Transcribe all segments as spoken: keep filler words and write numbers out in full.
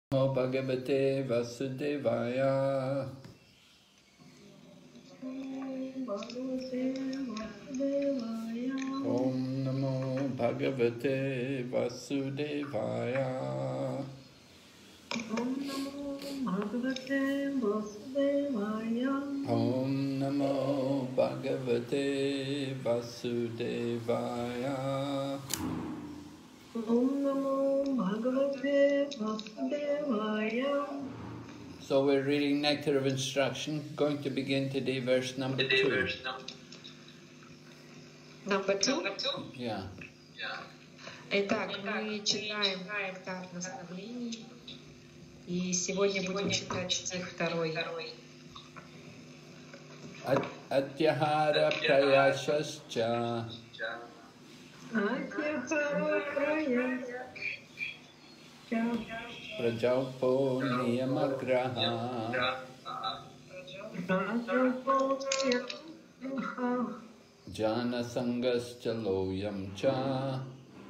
Namo Bhagavate Vasudevaya. Om Namo Bhagavate Vasudevaya. Om Namo Bhagavate Vasudevaya. Om Namo Bhagavate Vasudevaya. Om Namo Bhagavate Vasudevaya. So we're reading Nectar of Instruction, going to begin today verse number Today, two. verse num- Number two. number two. Yeah. Yeah. Итак, мы читаем нектар наставлений, и сегодня будем читать стих второй. At Atyahara Prayashascha Prajalpo Niyamagraha Jana Sangascha Loyam Cha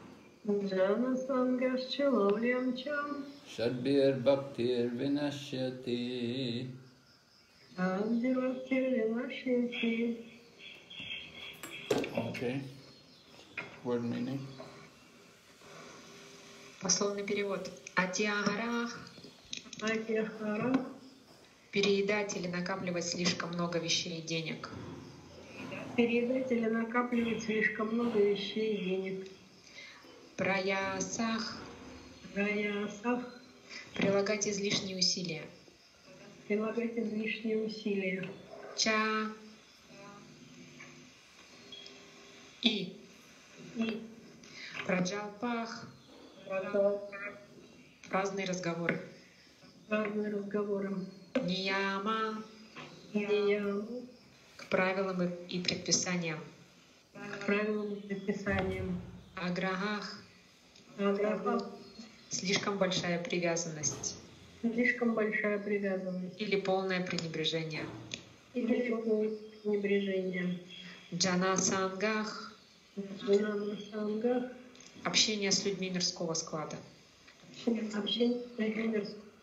Shadbir Bhaktir Vinashyati. Okay. Word meaning. Пословный перевод. Атиагарах. Переедать или накапливать слишком много вещей и денег. Передать или накапливать слишком много вещей и денег. Праясах. Праясах. Прилагать излишние усилия. Прилагать излишние усилия. Ча. И. И. Праджалпах. Разные разговоры. Разные разговоры. Нияма. Нияма. К правилам и- и предписаниям. К правилам и предписаниям. Аграхах. Аграфах. Слишком большая привязанность. Слишком большая привязанность. Или полное пренебрежение. Или полное пренебрежение. Джанасангах. Джанасангах. Общение с людьми мирского склада. Общение с людьми.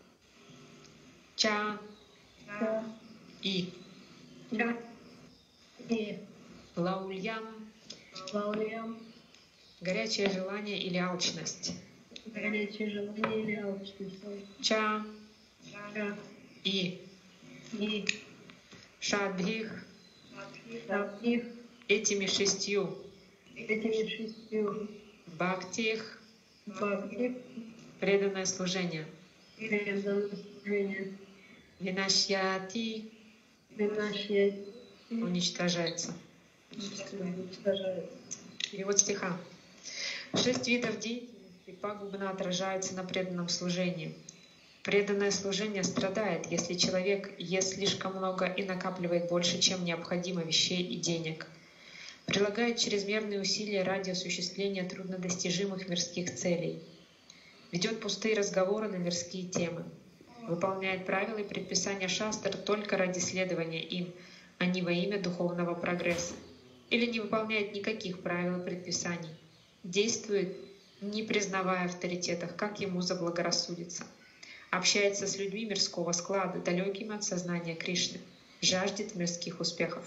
Ча. И. Да. И. Лаульям. Лаулям. Горячее желание или алчность. Горячее желание или алчность. Ча. Да. И. И. Шадбхих. Шабдих. Этими шестью. Этими шестью. Бхактих. Бхакти. Преданное служение. Преданное служение. Винашьяти. Винашья. Уничтожается. Уничтожает. Перевод стиха. Шесть видов деятельности пагубно отражаются на преданном служении. Преданное служение страдает, если человек ест слишком много и накапливает больше, чем необходимо вещей и денег. Прилагает чрезмерные усилия ради осуществления труднодостижимых мирских целей. Ведет пустые разговоры на мирские темы. Выполняет правила и предписания шастр только ради следования им, а не во имя духовного прогресса. Или не выполняет никаких правил и предписаний. Действует, не признавая авторитетов, как ему заблагорассудится. Общается с людьми мирского склада, далекими от сознания Кришны. Жаждет мирских успехов.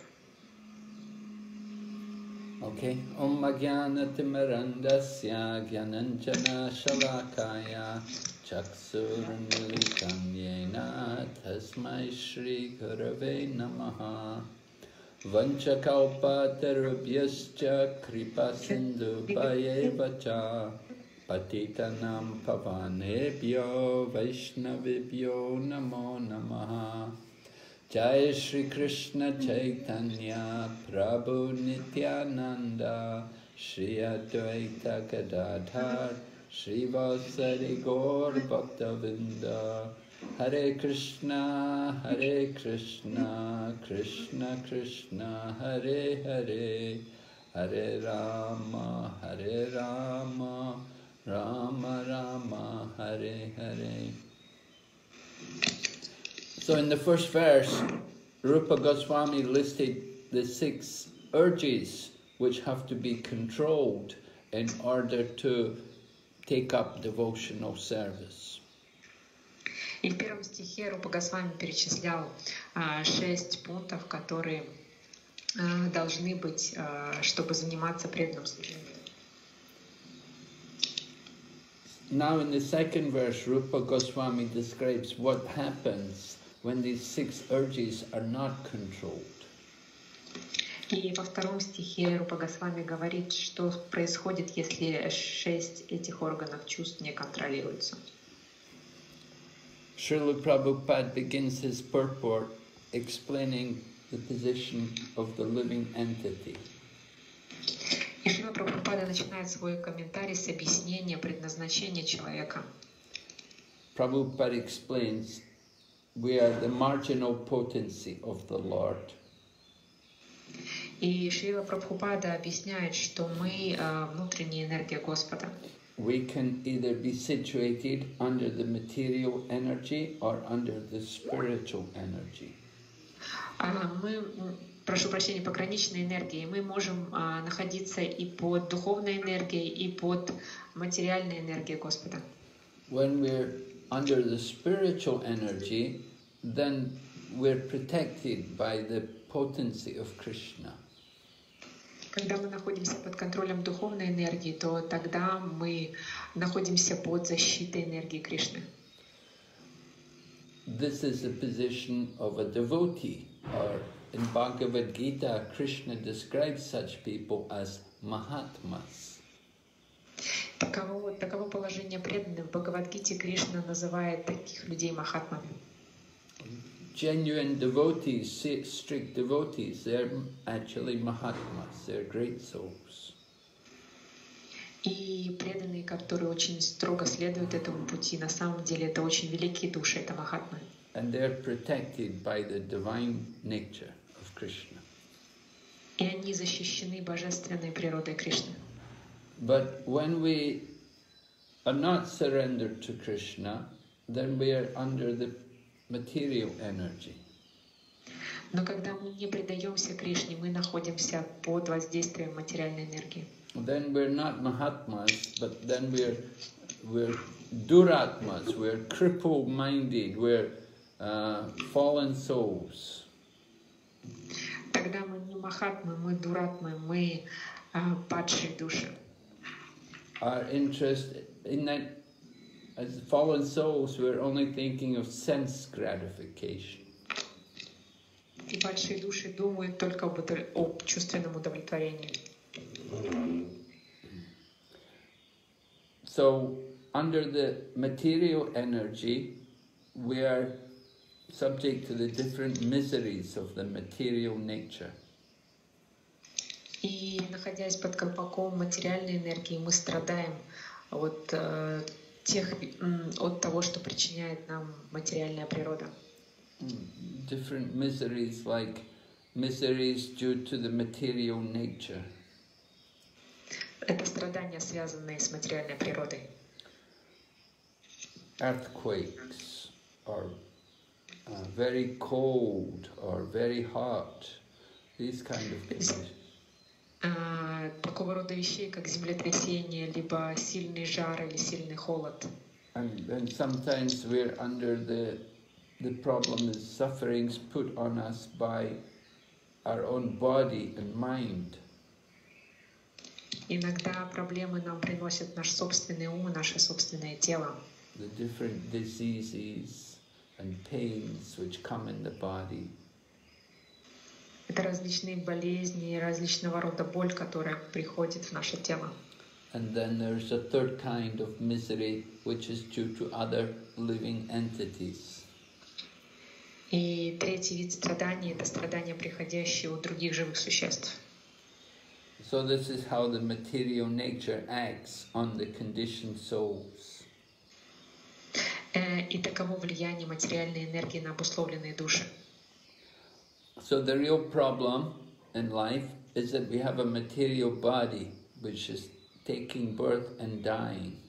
Okay. Om Ajnana Timirandasya Gyananjana Shalakaya Chaksuranmilitam Yena Tasmai Shri Gurave Namaha Vanchakalpa Tarubhyascha Kripa Sindhu Bhayevacha Patitanam Pavanebhyo Vaishnavibhyo Namo Namaha Jai Shri Krishna Chaitanya Prabhu Nityananda Shri Advaita Gadadhar Shri Vasari Gaur Bhaktavinda Hare Krishna Hare Krishna Krishna Krishna Hare Hare Hare Rama Hare Rama Rama Rama Hare Hare. So in the first verse, Rupa Goswami listed the six urges which have to be controlled in order to take up devotional service. И в первом стихе Рупа Госвами перечислял а, шесть пунктов, которые а, должны быть, а, чтобы заниматься преданным служением. Now in the second verse, Rupa Goswami describes what happens when these six urges are not controlled. И во втором стихе Рупа Госвами говорит, что происходит, если шесть этих органов чувств не контролируются. Srila Prabhupada begins his purport explaining the position of the living entity. И Шрила Прабхупада начинает свой комментарий с объяснения предназначения человека. Prabhupada explains, we are the marginal potency of the Lord. И Шрила Прабхупада объясняет, что мы а, внутренняя энергия Господа. We can either be situated under the material energy or under the spiritual energy. А, мы, прошу прощения, пограничной энергией. Мы можем а, находиться и под духовной энергией, и под материальной энергией Господа. When we're under the spiritual energy, then we're protected by the potency of Krishna. Когда мы находимся под контролем духовной энергии, то тогда мы находимся под защитой энергии Кришны. This is the position of a devotee, or in Bhagavad Gita, Krishna describes such people as Mahatmas. Таково, таково положение преданных. В Бхагавад-гите Кришна называет таких людей махатмами. Genuine devotees, strict devotees, they're actually Mahatmas, they're great souls. И преданные, которые очень строго следуют этому пути, на самом деле это очень великие души, это махатмы. And they're protected by the divine nature of Krishna. И они защищены божественной природой Кришны. But when we are not surrendered to Krishna, then we are under the material energy. Но когда мы не предаемся Кришне, мы находимся под воздействием материальной энергии. Then we're not Mahatmas, but then we're we're Duratmas, we're crippled-minded, we're uh, fallen souls. Тогда мы не махатмы, мы дуратмы, мы а, падшие души. Our interest in that, as fallen souls, we're only thinking of sense gratification. И падшие души думают только об, об чувственном удовлетворении. So, under the material energy, we are subject to the different miseries of the material nature. И находясь под колпаком материальной энергии, мы страдаем от, э, тех, от того, что причиняет нам материальная природа. Different miseries, like miseries due to the material nature. Это страдания, связанные с материальной природой. Earthquakes, or uh, very cold, or very hot, these kind of conditions. А, такого рода вещей, как землетрясение, либо сильный жар или сильный холод. And, and sometimes we're under the the problem is sufferings put on us by our own body and mind. Иногда проблемы нам приносит наш собственный ум, наше собственное тело. The different diseases and pains which come in the body. Это различные болезни, различного рода боль, которая приходит в наше тело. And then there's a third kind of misery which is due to other living entities. И третий вид страданий — это страдания, приходящие у других живых существ. So this is how the material nature acts on the conditioned souls. И таково влияние материальной энергии на обусловленные души. So the real problem in life is that we have a material body which is taking birth and dying.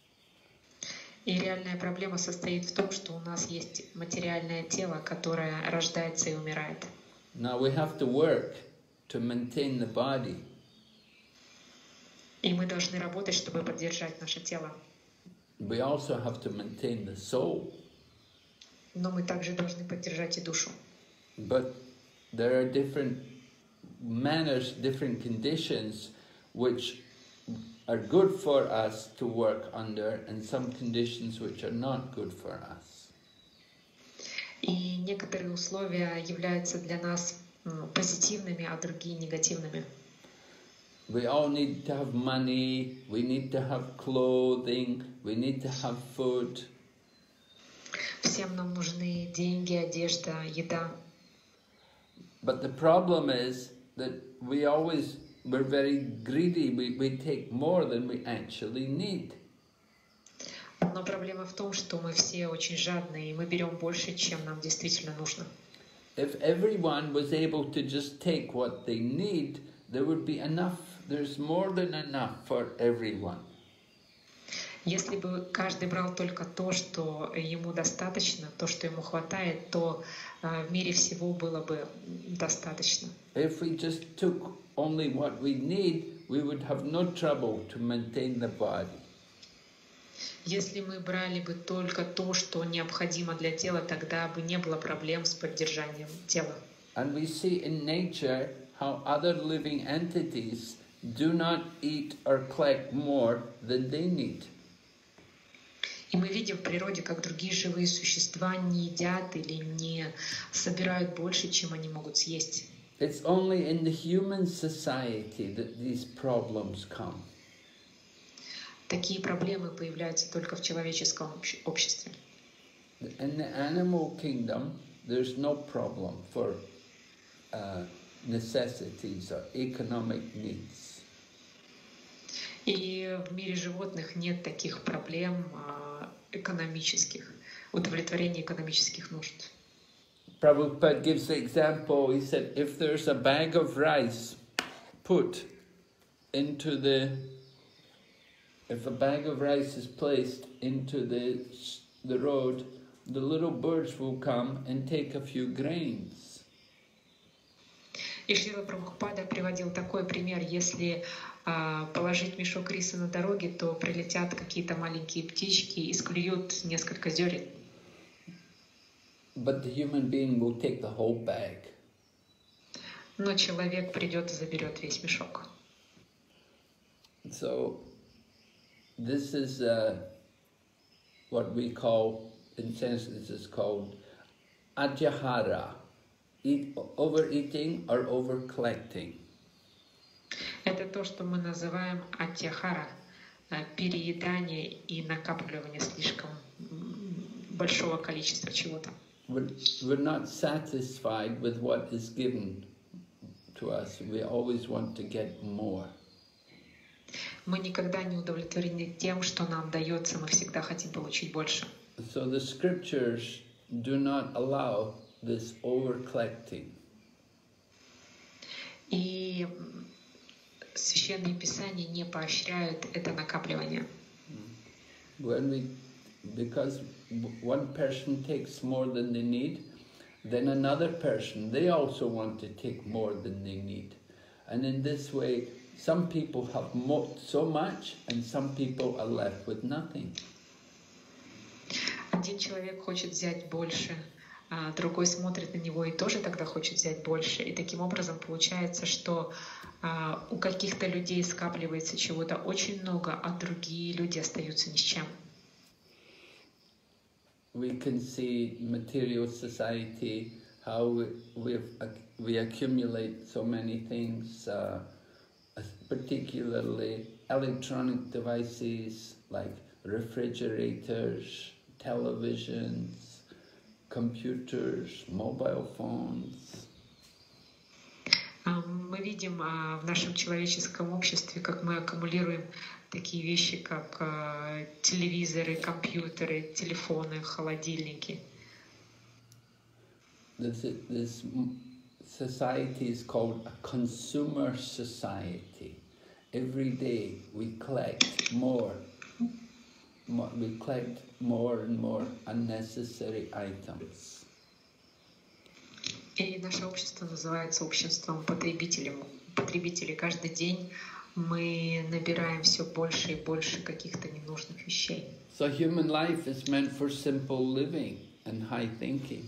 И реальная проблема состоит в том, что у нас есть материальное тело, которое рождается и умирает. Now we have to work to maintain the body. И мы должны работать, чтобы поддержать наше тело. We also have to maintain the soul. но мы также должны поддержать и душу. But there are different manners, different conditions which are good for us to work under, and some conditions which are not good for us. И некоторые условия являются для нас м, позитивными, а другие негативными. We all need to have money, we need to have clothing, we need to have food. Всем нам нужны деньги, одежда, еда. But the problem is that we always, we're very greedy, we, we take more than we actually need. Но проблема в том, что мы все очень жадные, и мы берем больше, чем нам действительно нужно. If everyone was able to just take what they need, there would be enough, there's more than enough for everyone. Если бы каждый брал только то, что ему достаточно, то, что ему хватает, то э, в мире всего было бы достаточно. If we just took only what we need, we would have no trouble to maintain the body. Если мы брали бы только то, что необходимо для тела, тогда бы не было проблем с поддержанием тела. And we see in nature how other living entities do not eat or collect more than they need. И мы видим в природе, как другие живые существа не едят или не собирают больше, чем они могут съесть. It's only in the human society that these problems come. Такие проблемы появляются только в человеческом обще- обществе. In the animal kingdom, there's no problem for uh, necessities or economic needs. И в мире животных нет таких проблем а, экономических, удовлетворения экономических нужд. Prabhupada gives the example, he said, if there's a bag of rice put into the, if a bag of rice is placed into the, the road, the little birds will come and take a few grains. И Шрила Прабхупада приводил такой пример: если а, положить мешок риса на дороге, то прилетят какие-то маленькие птички и склюют несколько зерен. But the human being will take the whole bag. Но человек придет и заберет весь мешок. So this is uh, what we call, in Sanskrit this is called atyahara, eat, overeating or over-collecting. Это то, что мы называем атьяхара, э, переедание и накапливание слишком м, большого количества чего-то. We're, we're not satisfied with what is given to us. We always want to get more. Мы никогда не удовлетворены тем, что нам дается, мы всегда хотим получить больше. So the scriptures do not allow this over-collecting. И священные писания не поощряют это накапливание. When we, because one person takes more than they need, then another person, they also want to take more than they need. And in this way, some people have mo so much and some people are left with nothing. Один человек хочет взять больше, а другой смотрит на него и тоже тогда хочет взять больше. И таким образом получается, что а, у каких-то людей скапливается чего-то очень много, а другие люди остаются ни с чем. We can see material society, how we, we, we accumulate so many things, uh, particularly electronic devices like refrigerators, televisions, computers, mobile phones. Мы видим в нашем человеческом обществе, как мы аккумулируем такие вещи, как телевизоры, компьютеры, телефоны, холодильники. This, this society is called a consumer society. Every day we collect more, more we collect more and more unnecessary items. И наше общество называется обществом потребителей. Потребителей. Каждый день мы набираем все больше и больше каких-то ненужных вещей. So human life is meant for simple living, and high thinking.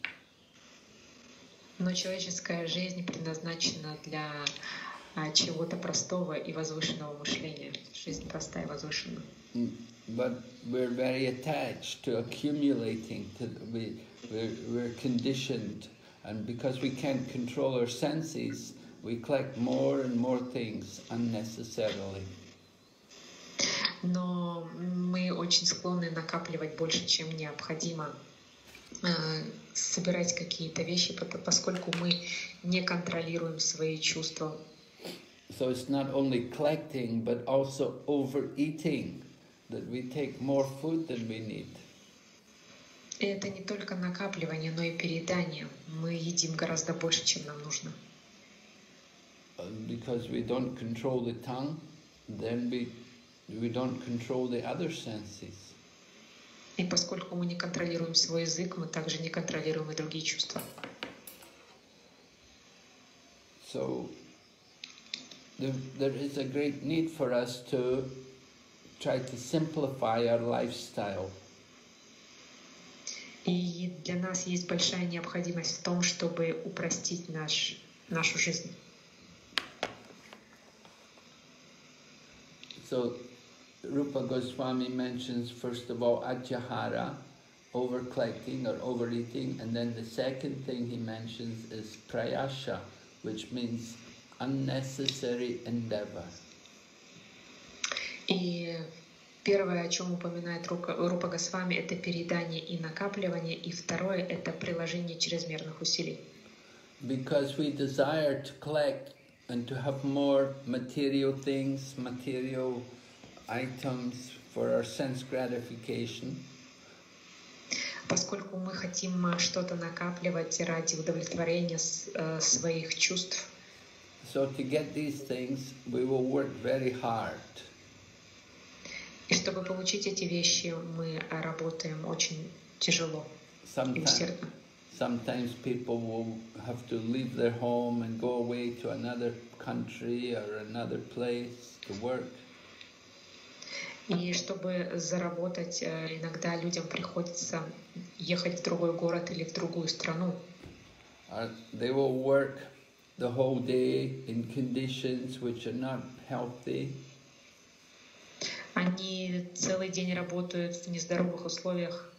Но человеческая жизнь предназначена для а, чего-то простого и возвышенного мышления. Жизнь простая и возвышенная. But we're very attached to accumulating. To, we, we're, we're conditioned, and because we can't control our senses, we collect more and more things unnecessarily. Но мы очень склонны накапливать больше, чем необходимо, собирать какие-то вещи, поскольку мы не контролируем свои чувства. So it's not only collecting, but also overeating, that we take more food than we need. И это не только накапливание, но и переедание. Мы едим гораздо больше, чем нам нужно. Because we don't control the tongue, then we we don't control the other senses. И поскольку мы не контролируем свой язык, мы также не контролируем и другие чувства. So there, there is a great need for us to try to simplify our lifestyle. И для нас есть большая необходимость в том, чтобы упростить наш, нашу жизнь. So Rupa Goswami mentions first of all ajahara, over collecting or overeating, and then the second thing he mentions is prayasha, which means unnecessary endeavor. И первое, о чем упоминает Рупа Госвами, это переедание и накапливание, и второе — это приложение чрезмерных усилий. Because we desire to collect and to have more material things, material items for our sense gratification. Поскольку мы хотим что-то накапливать ради удовлетворения своих чувств. So to get these things, we will work very hard. И чтобы получить эти вещи, мы работаем очень тяжело и усердно. Sometimes people will have to leave their home and go away to another country or another place to work. И чтобы заработать, иногда людям приходится ехать в другой город или в другую страну. Or they will work the whole day in conditions which are not healthy. Они целый день работают в нездоровых условиях.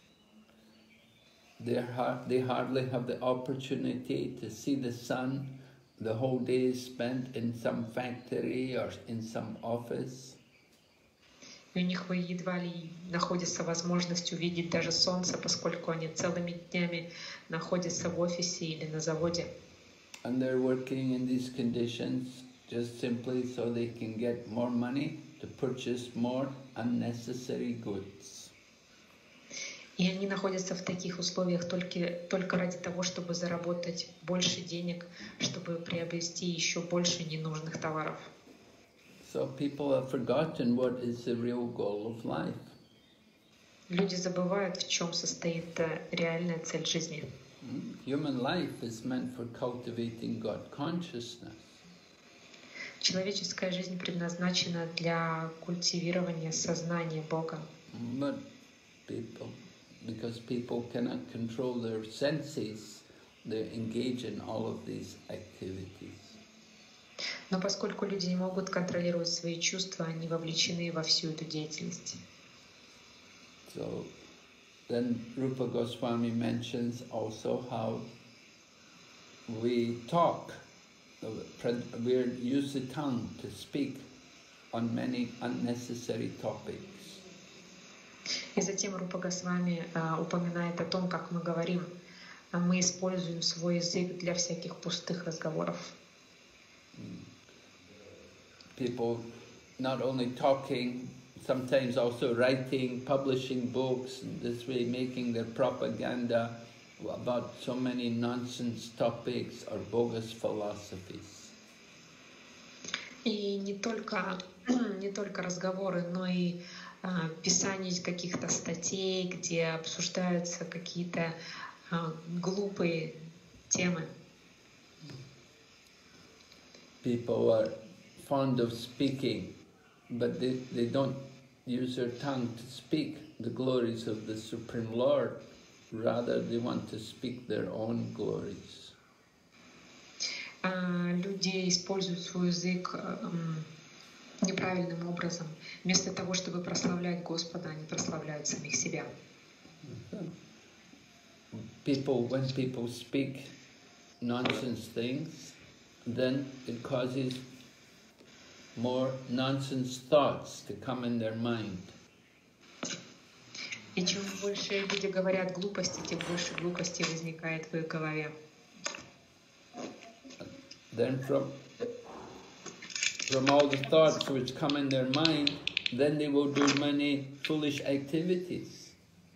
They they hardly have the opportunity to see the sun. The whole day is spent in some factory or in some office. И у них едва ли находится возможность увидеть даже солнце, поскольку они целыми днями находятся в офисе или на заводе. And they're working in these conditions just simply so they can get more money to purchase more unnecessary goods. И они находятся в таких условиях только, только ради того, чтобы заработать больше денег, чтобы приобрести еще больше ненужных товаров. So people have forgotten what is the real goal of life. Люди забывают, в чем состоит реальная цель жизни. Human life is meant for cultivating God consciousness. Человеческая жизнь предназначена для культивирования сознания Бога. But people, because people cannot control their senses, they engage in all of these activities. Но поскольку люди не могут контролировать свои чувства, они вовлечены во всю эту деятельность. So then Rupa Goswami mentions also how we talk, we use the tongue to speak on many unnecessary topics. И затем Рупа Госвами uh, упоминает о том, как мы говорим, мы используем свой язык для всяких пустых разговоров. People not only talking, sometimes also writing, publishing books, and this way making their propaganda about so many nonsense topics or bogus philosophies. И не только, не только разговоры, но и uh, писание каких-то статей, где обсуждаются какие-то uh, глупые темы. People are fond of speaking, but they, they don't use their tongue to speak the glories of the Supreme Lord. rather they want to speak their own glories. Люди используют свой язык неправильным образом. Вместо того, чтобы прославлять Господа, они прославляют самих себя. People, when people speak nonsense things, then it causes more nonsense thoughts to come in their mind. И чем больше люди говорят глупости, тем больше глупостей возникает в их голове. Then from from all the thoughts which come in their mind, then they will do many foolish activities.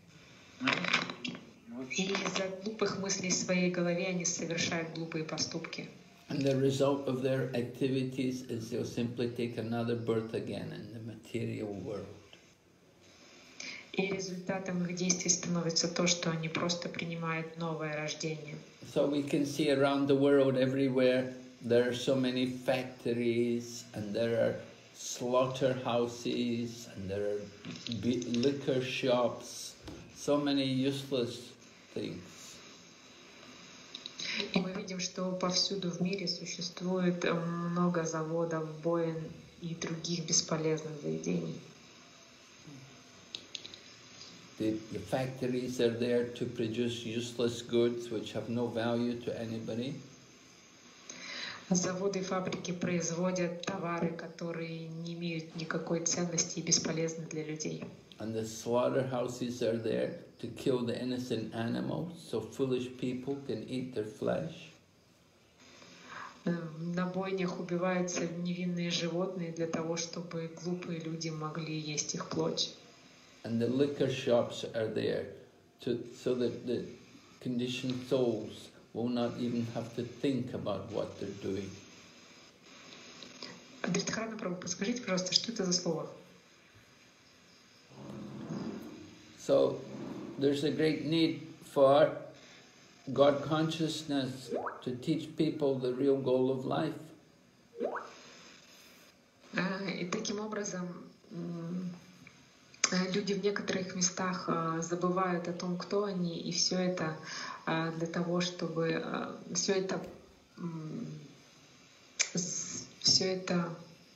И из-за глупых мыслей в своей голове они совершают глупые поступки. And the result of their activities is they'll simply take another birth again in the material world. И результатом их действий становится то, что они просто принимают новое рождение. So we can see around the world everywhere there are so many factories and there are slaughterhouses and there are liquor shops, so many useless things. И мы видим, что повсюду в мире существует много заводов, боин и других бесполезных заведений. The, the factories are there to produce useless goods which have no value to anybody. Заводы и фабрики производят товары, которые не имеют никакой ценности и бесполезны для людей. And the slaughterhouses are there to kill the innocent animals, so foolish people can eat their flesh. На бойнях убиваются невинные животные для того, чтобы глупые люди могли есть их плоть. And the liquor shops are there to, so that the conditioned souls will not even have to think about what they're doing. Адриттхарана Прабху, подскажите, пожалуйста, что это за слово? So there's a great need for God consciousness to teach people the real goal of life. И таким образом люди в некоторых местах забывают о том, кто они, и все это для того, чтобы все это все это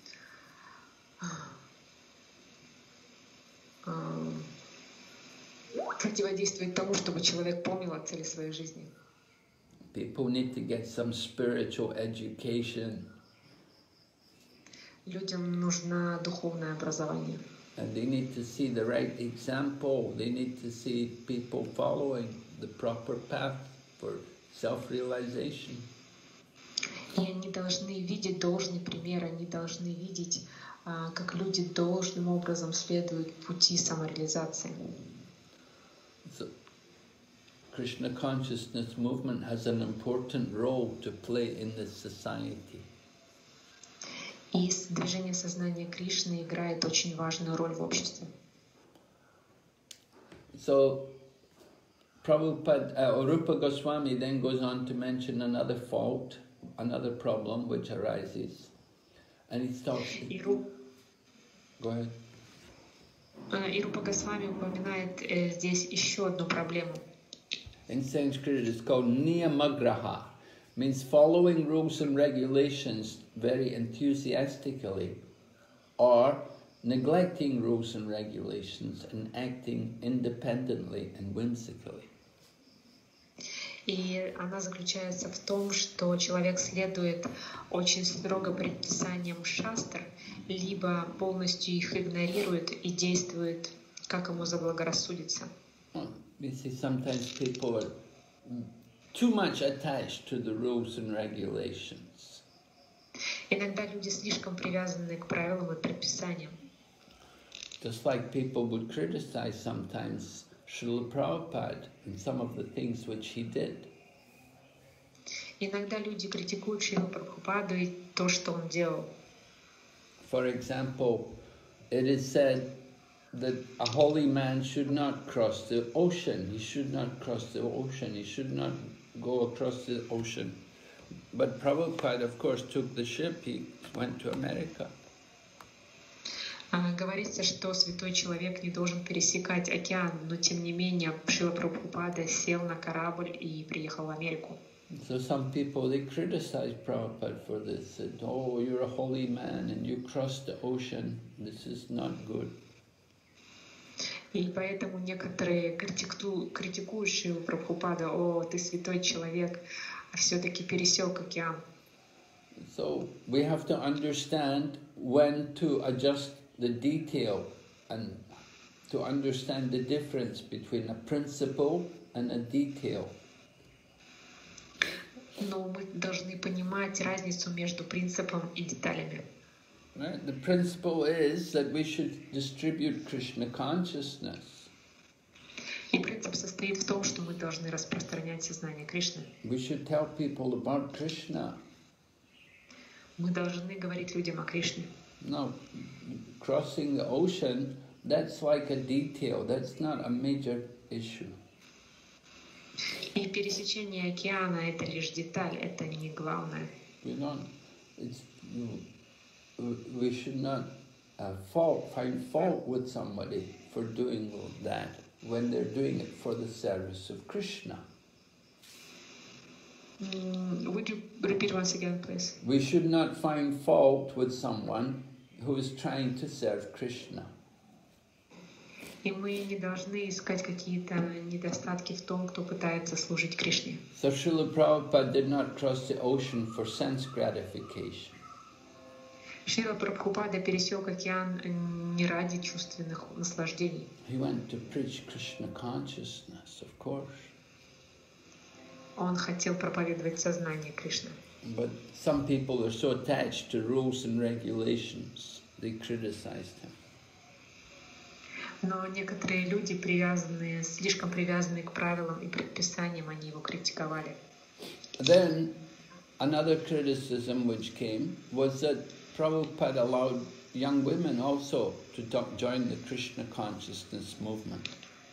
противодействует тому, чтобы человек помнил о цели своей жизни. People need to get some spiritual education. Людям нужно духовное образование. And they need to see the right example. They need to see people following the proper path for self-realization. И они должны видеть должный пример, они должны видеть, как люди должным образом следуют пути самореализации. So, Krishna consciousness movement has an important role to play in this society. И движение сознания Кришны играет очень важную роль в обществе. So, Prabhupada, uh, Rupa Goswami then goes on to mention another fault, another problem which arises, and he talks. И Ру... Go ahead. И Рупа Госвами упоминает здесь еще одну проблему. In Sanskrit, it's called niyamagraha. Means following rules and regulations very enthusiastically, or neglecting rules and regulations and acting independently and whimsically. И она заключается в том, что человек следует очень строго предписаниям шастр, либо полностью их игнорирует и действует, как ему заблагорассудится. You see, sometimes people are too much attached to the rules and regulations. Иногда люди слишком привязаны к правилам и предписаниям. Just like people would criticize sometimes Srila Prabhupada and some of the things which he did. Иногда люди критикуют Шрилу Прабхупаду и то, что он делал. For example, it is said that a holy man should not cross the ocean. He should not cross the ocean. He should not go across the ocean. But Prabhupada, of course, took the ship. He went to America. А, Говорится, что святой человек не должен пересекать океан, но тем не менее Шрила Прабхупада сел на корабль и приехал в Америку. So some people, they criticize Prabhupada for this, said, oh, you're a holy man and you crossed the ocean, this is not good. И поэтому некоторые критику, критикуют Шрилу Прабхупада: о, ты святой человек, а все-таки пересек океан. So we have to understand when to adjust the detail and to understand the difference between a principle and a detail. Но мы должны понимать разницу между принципом и деталями. Right? The principle is that we should distribute Krishna consciousness. И принцип состоит в том, что мы должны распространять сознание Кришны. We should tell people about Krishna. Мы должны говорить людям о Кришне. Now, crossing the ocean, that's like a detail, that's not a major issue. И пересечение океана — это лишь деталь, это не главное. We don't, it's, we should not uh, fault, find fault with somebody for doing that when they're doing it for the service of Krishna. Mm, would you repeat once again, please? We should not find fault with someone who is trying to serve Krishna. И мы не должны искать какие-то недостатки в том, кто пытается служить Кришне. So Srila Prabhupada did not cross the ocean for sense gratification. Шрила Прабхупада пересек океан не ради чувственных наслаждений. He went to preach Krishna consciousness, of course. Он хотел проповедовать сознание Кришны. But some people are so attached to rules and regulations, they criticized him. Но некоторые люди, привязанные, слишком привязанные к правилам и предписаниям, они его критиковали. Then another criticism which came was that Prabhupada allowed young women also to join the Krishna consciousness movement.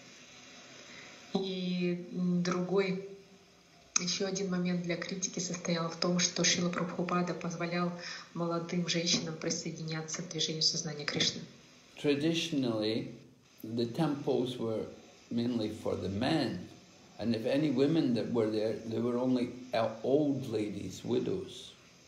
И другой, еще один момент для критики состоял в том, что Шрила Прабхупада позволял молодым женщинам присоединяться к движению сознания Кришны. Traditionally, the temples were mainly for the men, and if any women that were there, they were only old ladies, widows.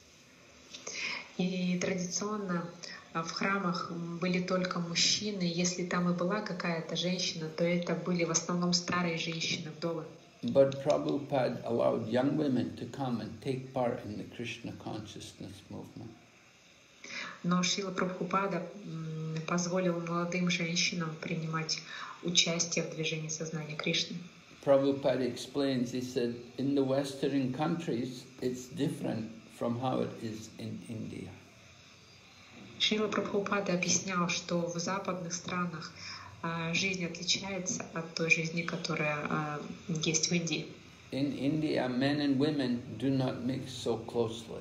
И традиционно в храмах были только мужчины. Если там и была какая-то женщина, то это были в основном старые женщины, вдовы. But Prabhupada allowed young women to come and take part in the Krishna consciousness movement. Но Шрила Прабхупада позволил молодым женщинам принимать участие в движении сознания Кришны. Prabhupada explains, he said, in the Western countries, it's different from how it is in India. Шрила Прабхупада объяснял, что в западных странах жизнь отличается от той жизни, которая есть в Индии. In India, men and women do not mix so closely.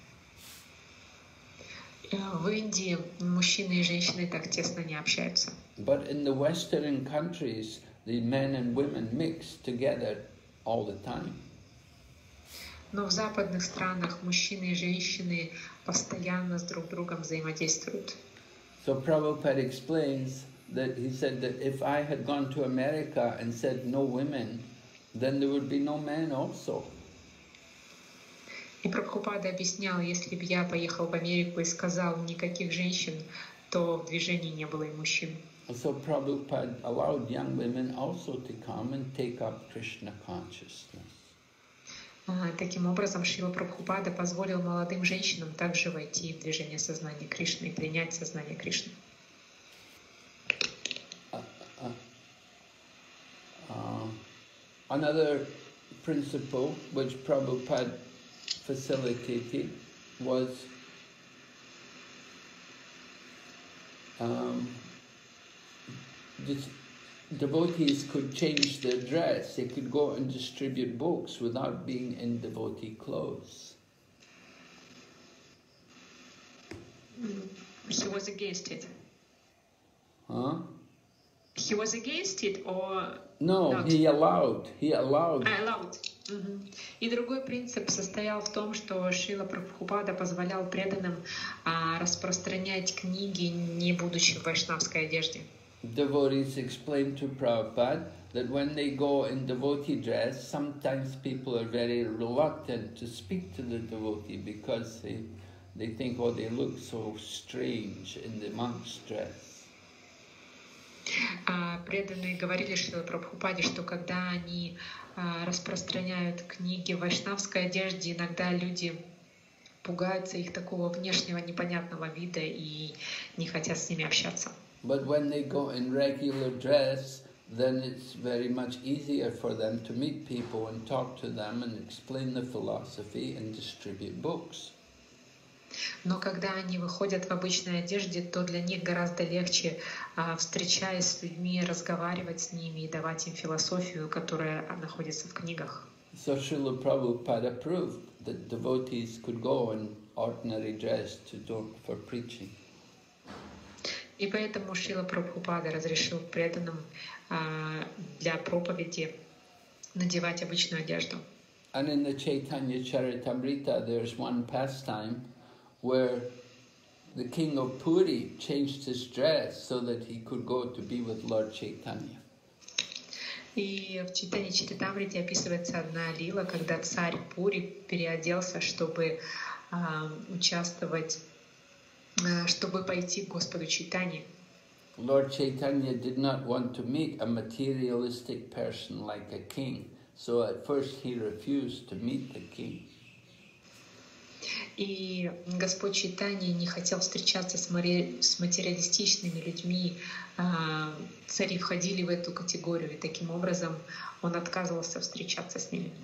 В Индии мужчины и женщины так тесно не общаются. But in the Western countries, the men and women mix together all the time. Но в западных странах мужчины и женщины постоянно с друг другом взаимодействуют. So Prabhupada explains that he said that if I had gone to America and said no women, then there would be no men also. И Прабхупада объяснял, если бы я поехал в Америку и сказал никаких женщин, то в движении не было и мужчин. So Prabhupada allowed young women also to come and take up Krishna consciousness. Таким образом, Шрила Прабхупада позволил молодым женщинам также войти в движение сознания Кришны и принять сознание Кришны. Uh, uh, uh, another principle which Prabhupada facilitated was um, just devotees could change their dress. They could go and distribute books without being in devotee clothes. He was against it. Huh? He was against it or No, not? he allowed. He allowed. I allowed. Мгм. И другой принцип состоял в том, что Шрила Прабхупада позволял преданным а, распространять книги, не будучи в вайшнавской одежде. Devotees explained to Prabhupada that when they go in devotee dress, sometimes people are very reluctant to speak to the devotee because they, they think, oh, they look so strange in the monk's dress. А преданные говорили Шрила Прабхупаде, что когда они а, распространяют книги в вайшнавской одежде, иногда люди пугаются их такого внешнего непонятного вида и не хотят с ними общаться. But when they go in regular dress, then it's very much easier for them to meet people and talk to them and explain the philosophy and distribute books. Но когда они выходят в обычной одежде, то для них гораздо легче, а, встречаясь с людьми, разговаривать с ними и давать им философию, которая находится в книгах. So Srila Prabhupada approved that devotees could go in ordinary dress to do, for preaching. И поэтому Шрила Прабхупада разрешил преданным а, для проповеди надевать обычную одежду. And in the Chaitanya Charitamrita, there's one pastime where the king of Puri changed his dress so that he could go to be with Lord Chaitanya. И в Чайтанья Чаритамрите описывается одна лила, когда царь Пури переоделся, чтобы а, участвовать, а, чтобы пойти к Господу Чайтанье. Lord Chaitanya did not want to meet a materialistic person like a king, so at first he refused to meet the king. И Господь Чайтанья не хотел встречаться с, мари... с материалистичными людьми. А, цари входили в эту категорию, и таким образом он отказывался встречаться с ними.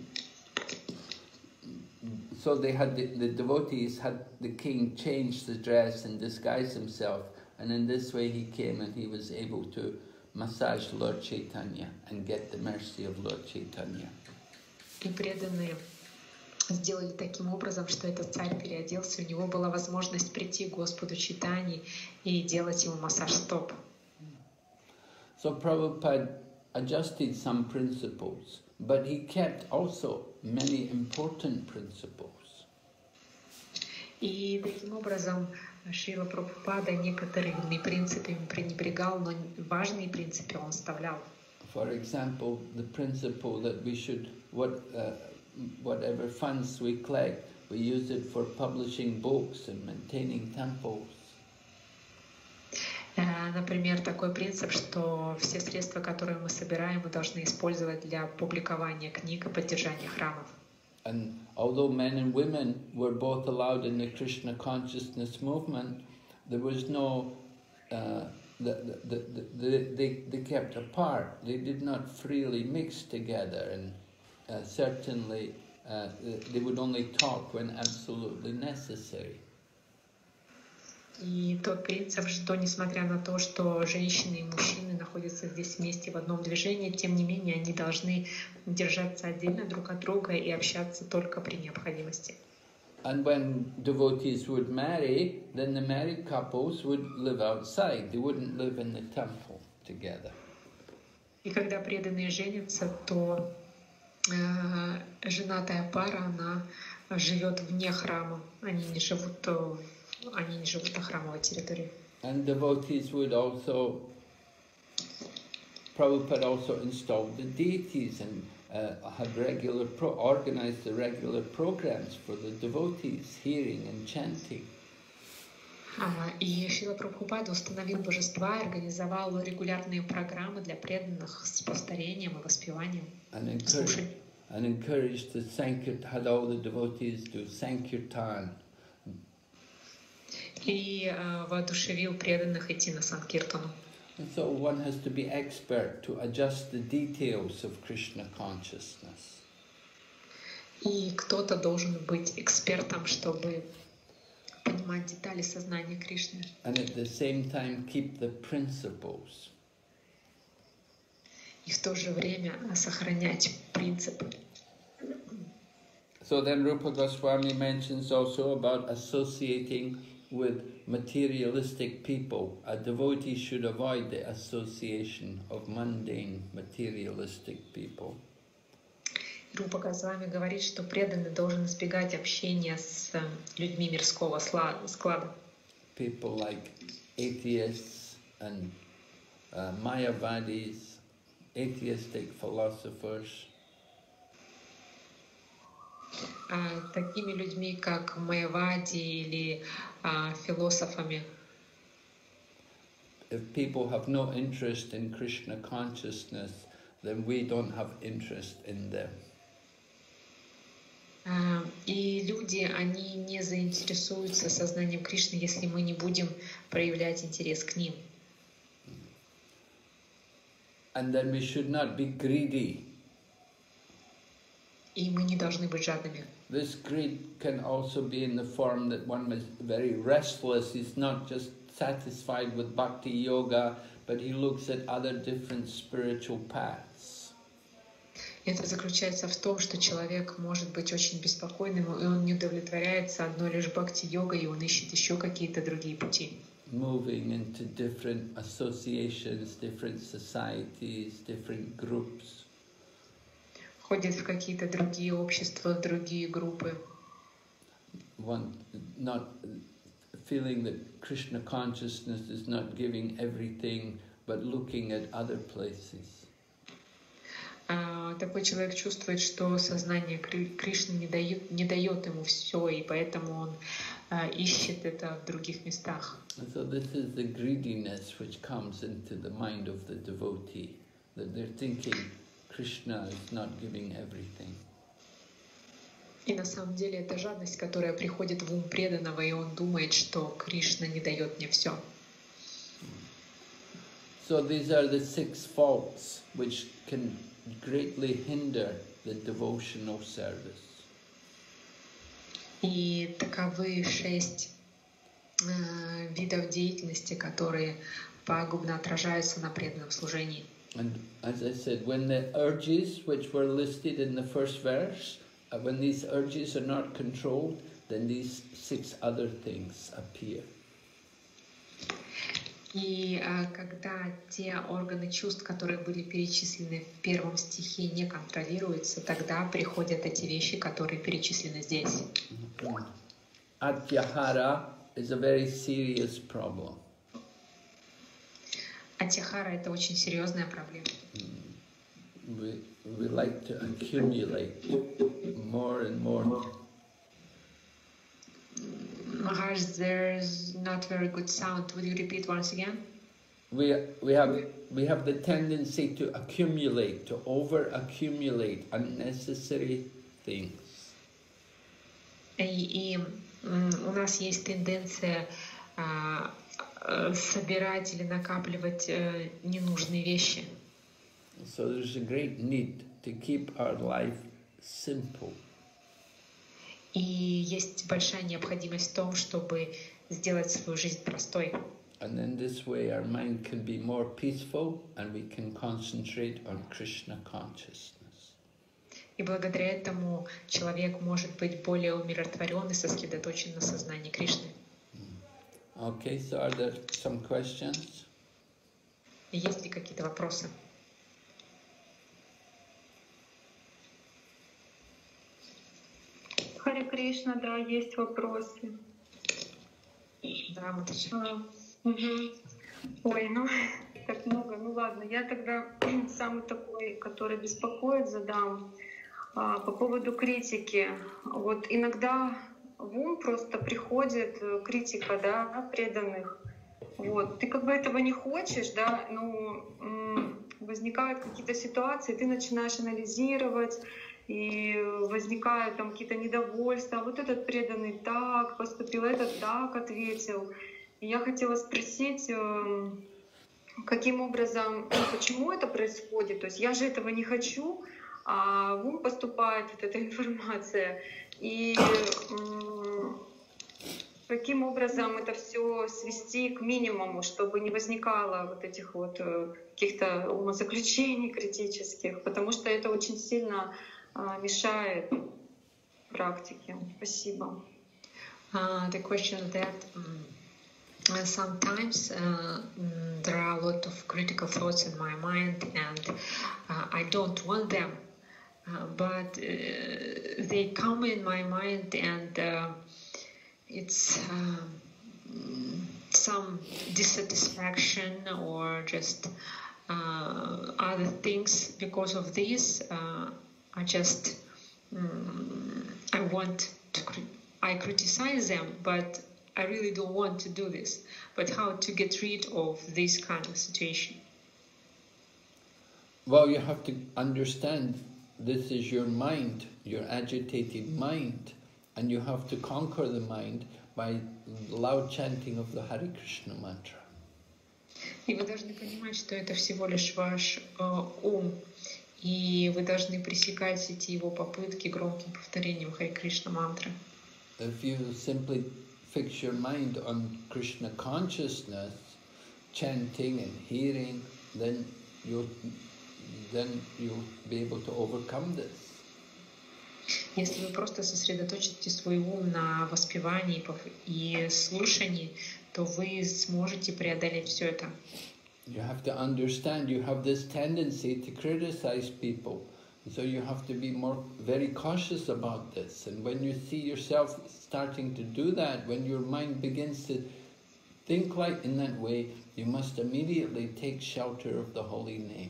So they had the, the devotees had the king change the dress and disguise himself, and in this way he came and he was able to massage Lord Chaitanya and get the mercy of Lord Chaitanya. И преданные сделали таким образом, что этот царь переоделся, у него была возможность прийти к Господу Чайтанье и делать ему массаж стоп. So Prabhupada adjusted some principles, but he kept also many important principles. И таким образом Шрила Прабхупада некоторыми принципами пренебрегал, но важные принципы он оставлял. For example, the principle that we should, what, uh, whatever funds we collect, we use it for publishing books and maintaining temples. Например, такой принцип, что все средства, которые мы собираем, мы должны использовать для публикования книг и поддержания храмов. And although men and women were both allowed in the Krishna consciousness movement, there was no, uh, the, the, the, the, they, they kept apart. They did not freely mix together, and uh, certainly uh, they would only talk when absolutely necessary. И тот принцип, что несмотря на то, что женщины и мужчины находятся здесь вместе в одном движении, тем не менее они должны держаться отдельно друг от друга и общаться только при необходимости. And when devotees would marry, then the married couples would live outside. They wouldn't live in the temple together. И когда преданные женятся, то э, женатая пара, она живет вне храма. Они не живут в Они не живут на храмовой территории. And devotees would also, Prabhupada also installed the deities and uh, had regular, pro organized the regular programs for the devotees, hearing and chanting. И Шрила Прабхупада установил божества и организовал регулярные программы для преданных с повторением и воспеванием. And encouraged, and encouraged the Sankirtan, had all the devotees do Sankirtan. И uh, воодушевил преданных идти на Санкиртану. And so one has to be expert to adjust the details of Krishna consciousness. И кто-то должен быть экспертом, чтобы понимать детали сознания Кришны. And at the same time keep the principles. И в то же время сохранять принципы. So then Rupa Goswami mentions also about associating with materialistic people. A devotee should avoid the association of mundane materialistic people. Рупа Госвами говорит, что преданный должен избегать общения с людьми мирского склада. People like atheists and uh, Mayavadis, atheistic philosophers. Uh, такими людьми, как Майявади или uh, философами. If people have no interest in Krishna consciousness, then we don't have interest in them. Uh, и люди, они не заинтересуются сознанием Кришны, если мы не будем проявлять интерес к ним. And then we should not be greedy. И мы не должны быть жадными. This greed can also be in the form that one is very restless. He's not just satisfied with bhakti yoga, but he looks at other different spiritual paths. Это заключается в том, что человек может быть очень беспокойным, и он не удовлетворяется одной лишь бхакти-йогой, и он ищет еще какие-то другие пути. Moving into different associations, different societies, different groups. Ходит в какие-то другие общества, другие группы. One not feeling that Krishna consciousness is not giving everything, but looking at other places. Uh, такой человек чувствует, что сознание Кришны не дает, не дает ему все, и поэтому он uh, ищет это в других местах. And so this is the greediness which comes into the mind of the devotee, that they're thinking Krishna is not giving everything. И на самом деле это жадность, которая приходит в ум преданного, и он думает, что Кришна не дает мне все. So these are the six faults which can greatly hinder the devotional service. И таковы шесть э, видов деятельности, которые пагубно отражаются на преданном служении. And as I said, when the urges which were listed in the first verse, uh, when these urges are not controlled, then these six other things appear. И а, когда те органы чувств, которые были перечислены в первом стихе, не контролируются, тогда приходят эти вещи, которые перечислены здесь. Atyahara is a very serious problem. Атьяхара — это очень серьезная проблема. We, we like to accumulate more and more. Maharaj, there's not very good sound. Would you repeat once again? We, we, have, we have the tendency to accumulate, to over-accumulate unnecessary things. И, и у нас есть тенденция а, собирать или накапливать э, ненужные вещи. So there's a great need to keep our life simple. И есть большая необходимость в том, чтобы сделать свою жизнь простой. And in this way our mind can be more peaceful and we can concentrate on Krishna consciousness. И благодаря этому человек может быть более умиротворен и сосредоточен на сознании Кришны. Okay, so are there some questions? Есть ли какие-то вопросы? Харе Кришна, да, есть вопросы. Да, Матаджи. А, угу. Ой, ну так много. Ну ладно, я тогда самый такой, который беспокоит, задам. А, по поводу критики. Вот иногда в ум просто приходит критика, да, преданных. Вот. Ты как бы этого не хочешь, да, ну возникают какие-то ситуации, ты начинаешь анализировать, и возникают там какие-то недовольства. Вот этот преданный так поступил, этот так ответил. И я хотела спросить, каким образом, ну, почему это происходит? То есть я же этого не хочу, а в ум поступает вот эта информация. И каким образом это все свести к минимуму, чтобы не возникало вот этих вот каких-то умозаключений критических, потому что это очень сильно мешает практике. Спасибо. Uh, the question is that um, uh, sometimes uh, mm, there are a lot of critical thoughts in my mind, and uh, I don't want them. uh, but uh, they come in my mind, and uh, it's um, some dissatisfaction or just uh, other things. Because of this, uh, I just um, I want to cri- I criticize them, but I really don't want to do this. But how to get rid of this kind of situation? Well, you have to understand this is your mind, your agitated mind, and you have to conquer the mind by loud chanting of the Hare Krishna mantra. И вы должны понимать, что это всего лишь ваш э, ум, и вы должны пресекать эти его попытки громким повторением Харе Кришна мантры. If you simply fix your mind on Krishna consciousness, chanting and hearing, then you'll then you'll be able to overcome this. Если вы просто сосредоточите свой ум на воспевании и слушании, то вы сможете преодолеть все это. You have to understand you have this tendency to criticize people, so you have to be more very cautious about this. And when you see yourself starting to do that, when your mind begins to think like in that way, you must immediately take shelter of the holy name.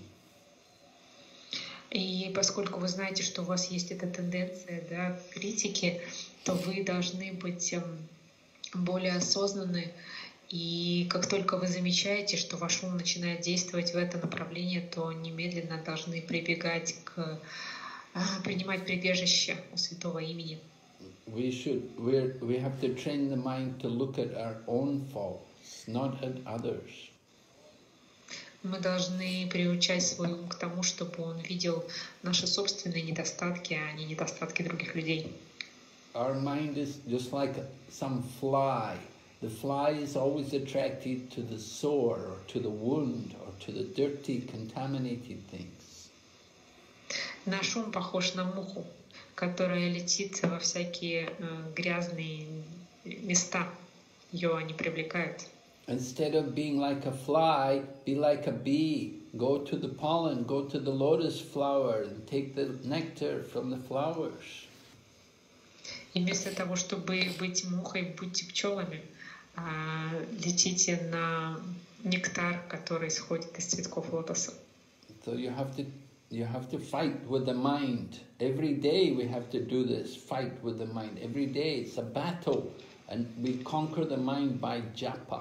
И поскольку вы знаете, что у вас есть эта тенденция, да, к критике, то вы должны быть более осознанны. И как только вы замечаете, что ваш ум начинает действовать в это направление, то немедленно должны прибегать к принимать прибежище у святого имени. We should, we're, we have to train the mind to look at our own faults, not at others. Мы должны приучать свой ум к тому, чтобы он видел наши собственные недостатки, а не недостатки других людей. Our mind is just like some fly. The fly is always attracted to the sore, or to the wound, or to the dirty, contaminated things. Наш ум похож на муху, которая летит во всякие э, грязные места. Ее они привлекают. Instead of being like a fly, be like a bee. Go to the pollen, go to the lotus flower and take the nectar from the flowers. И вместо того, чтобы быть мухой, будьте пчелами. Летите на нектар, который исходит из цветков лотоса. So you have to you have to fight with the mind. Every day we have to do this, fight with the mind. Every day it's a battle, and we conquer the mind by japa.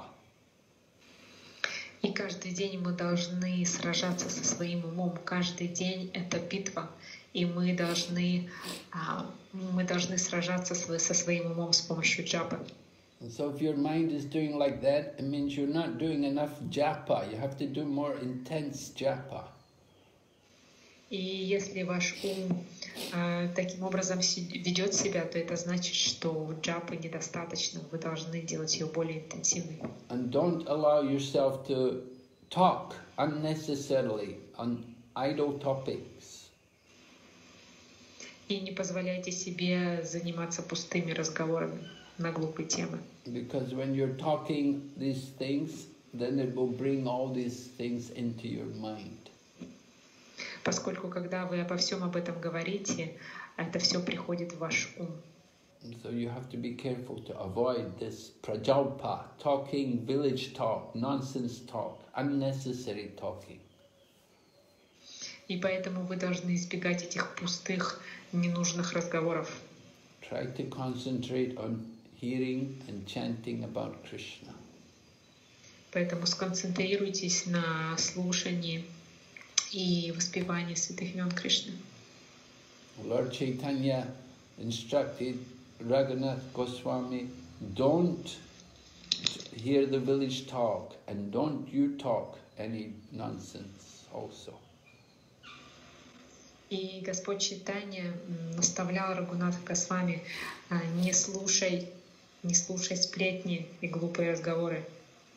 И каждый день мы должны сражаться со своим умом. Каждый день это битва, и мы должны мы должны сражаться со своим умом с помощью джапы. So if your mind is doing like that, it means you're not doing enough japa. You have to do more intense japa. И если ваш ум э, таким образом ведет себя, то это значит, что джапы недостаточно. Вы должны делать ее более интенсивной. And don't allow yourself to talk unnecessarily on idle topics. И не позволяйте себе заниматься пустыми разговорами на глупые темы. Because when you're talking these things, then it will bring all these things into your mind. Поскольку когда вы обо всем об этом говорите, это все приходит в ваш ум. So you have to be careful to avoid this prajalpa, talking, village talk, nonsense talk, unnecessary talking. И поэтому вы должны избегать этих пустых, ненужных разговоров. Try to concentrate on hearing and chanting about Krishna. Поэтому сконцентрируйтесь на слушании и воспевании святых имен Кришны. Lord Chaitanya instructed Raghunath Goswami, don't hear the village talk and don't you talk any nonsense also. И Господь Чайтанья наставлял Рагунатха Госвами: не слушай, не слушай сплетни и глупые разговоры.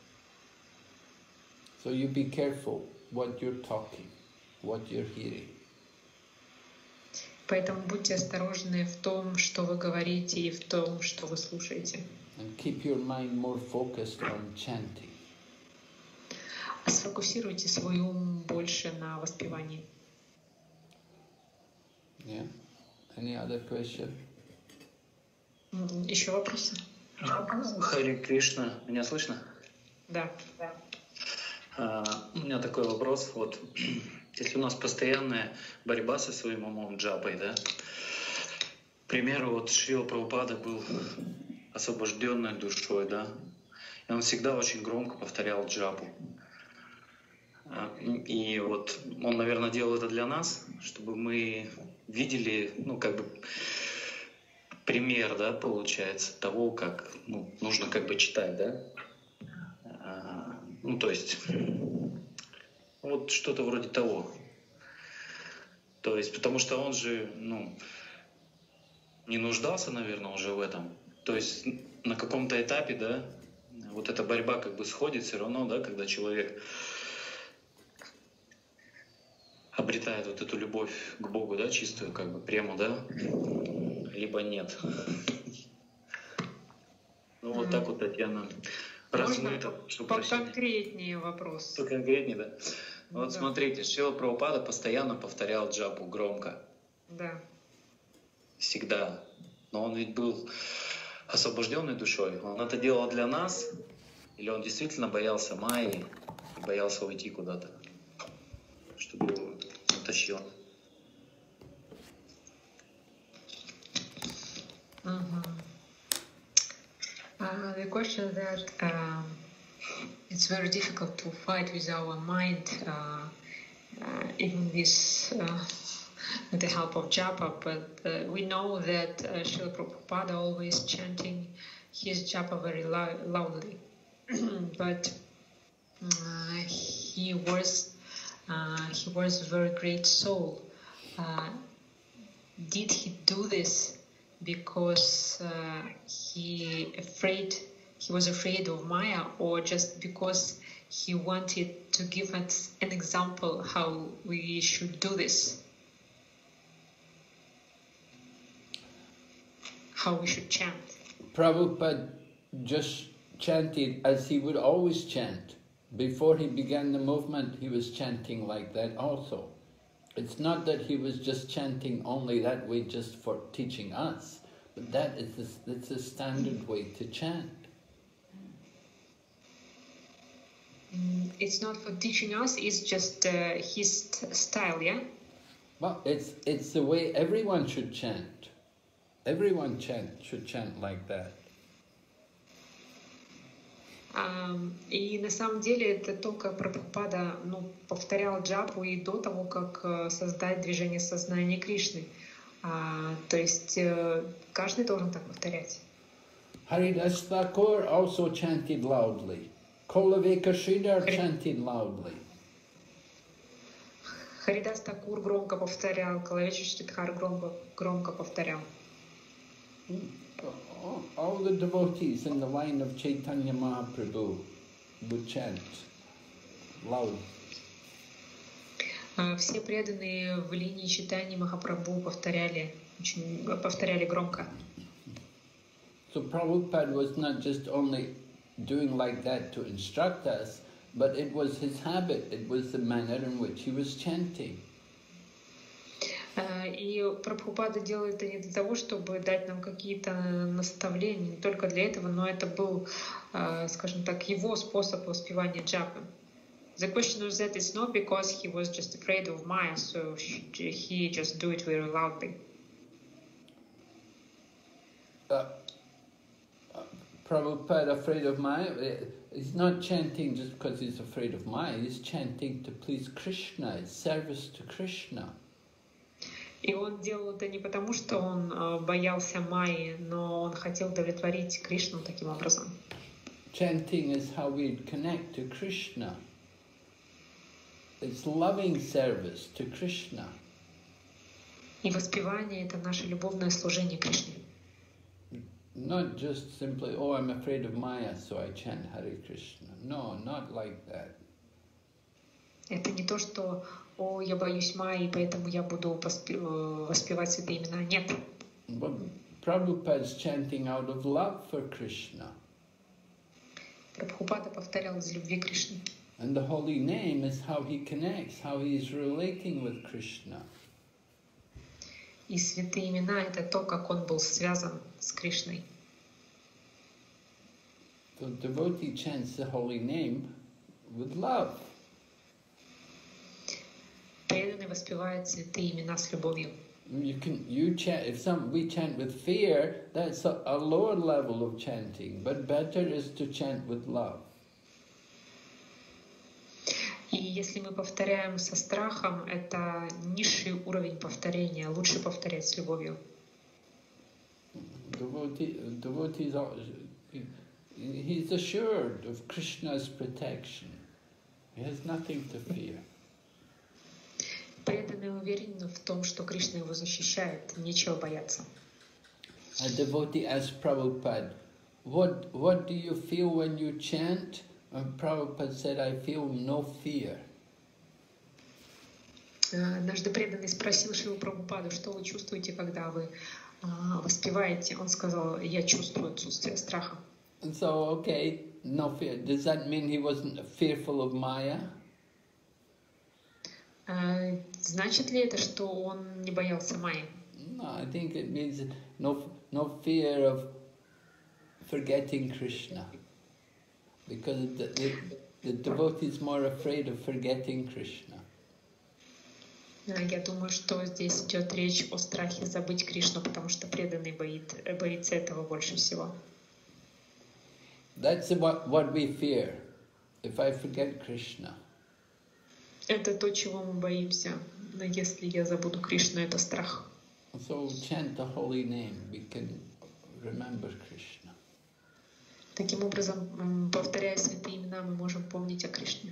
So you be careful what you're talking, what you're hearing. Поэтому будьте осторожны в том, что вы говорите, и в том, что вы слушаете. And keep your mind more focused on chanting. Сфокусируйте свой ум больше на воспевании. Yeah. Any other question? М, Еще вопросы? Хари Кришна, меня слышно? Да. Да. А, у меня такой вопрос. Вот, если у нас постоянная борьба со своим умом джапой, да? К примеру, вот Шрила Прабхупада был освобожденной душой, да? И он всегда очень громко повторял джапу. А, И вот он, наверное, делал это для нас, чтобы мы видели, ну, как бы, пример, да, получается, того, как, ну, нужно как бы читать, да? А, Ну, то есть, вот что-то вроде того. То есть, потому что он же, ну, не нуждался, наверное, уже в этом. То есть, на каком-то этапе, да, вот эта борьба как бы сходит все равно, да, когда человек обретает вот эту любовь к Богу, да, чистую, как бы, прему, да, либо нет. Ну, вот так вот, Татьяна, Можно размыто, что просить. поконкретнее вопрос? Поконкретнее, да. Вот Да. смотрите, Шрила Прабхупада постоянно повторял джапу громко, Да. всегда. Но он ведь был освобожденной душой. Он это делал для нас, или он действительно боялся Майи и боялся уйти куда-то, чтобы его утащило? Mhm. Uh, the question that um, it's very difficult to fight with our mind, uh, uh, even this uh, with the help of japa, but uh, we know that uh, Srila Prabhupada always chanting his japa very lou- loudly, but uh, he was uh, he was a very great soul. Uh, did he do this because uh, he afraid he was afraid of Maya, or just because he wanted to give us an example how we should do this, how we should chant? Prabhupada just chanted as he would always chant. Before he began the movement, he was chanting like that also. It's not that he was just chanting only that way just for teaching us, but that is the, it's a standard way to chant. Mm, It's not for teaching us, it's just uh, his st- style, yeah? Well, it's it's the way everyone should chant. Everyone chant should chant like that. Ам, И на самом деле это то, как Прабхупада ну, повторял джапу и до того, как э, создать движение сознания Кришны. А, то есть э, каждый должен так повторять. Haridas Thakur also chanted loudly. Kolaveka Sridhar Хари- chanted loudly. Харидас Такур громко повторял, Калавеча Шридхар громко, громко повторял. All, all the devotees in the line of Chaitanya Mahaprabhu would chant loud. А, Все преданные в линии читания Махапрабху повторяли, очень, повторяли громко. So Prabhupada was not just only doing like that to instruct us, but it was his habit, it was the manner in which he was chanting. А, И Прабхупада делал это не для того, чтобы дать нам какие-то наставления, не только для этого, но это был, а, скажем так, его способ воспевания джапы. The question is that it's not because he was just afraid of Maya, so he just do it very loudly. Uh, uh, Prabhupada afraid of Maya, uh, he's not chanting just because he's afraid of Maya, he's chanting to please Krishna, it's service to Krishna. И он делал это не потому, что он а, боялся Майи, но он хотел удовлетворить Кришну таким образом. Chanting is how we connect to Krishna. It's loving service to Krishna. И воспевание — это наше любовное служение Кришне. Not just simply, oh, I'm afraid of Maya, so I chant Hare Krishna. No, not like that. Это не то, что «О, я боюсь Майи, поэтому я буду поспе- э, воспевать святые имена». Нет. But Prabhupada's chanting out of love for Krishna. Прабхупада повторял из любви к Кришне. And the holy name is how he connects, how he is relating with Krishna. И святые имена — это то, как он был связан с Кришной. The devotee chants the holy name with love. Преданный воспевает святые имена с любовью. You can you chant if some we chant with fear, that's a, a lower level of chanting, but better is to chant with love. И если мы повторяем со страхом, это низший уровень повторения. Лучше повторять с любовью. Devotee, devotees, he's assured of Krishna's protection. He has nothing to fear. Преданный уверен в том, что Кришна его защищает, нечего бояться. A devotee asked Prabhupada, what, what do you feel when you chant? And Prabhupada said, I feel no fear. Однажды преданный спросил Шрилу Прабхупаду, что вы чувствуете, когда вы а, воспеваете? Он сказал, я чувствую отсутствие страха. And so, okay, no fear. Does that mean he wasn't fearful of Maya? А, значит ли это, что он не боялся Майи? No, I think it means no, no fear of forgetting Krishna. Because the, the, the devotee is more afraid of forgetting Krishna. Я думаю, что здесь идет речь о страхе забыть Кришну, потому что преданный боит, боится этого больше всего. That's what, what we fear, if I forget Krishna. Это то, чего мы боимся. Но если я забуду Кришну, это страх. So chant the holy name, we can remember Krishna. Таким образом, повторяя святые имена, мы можем помнить о Кришне.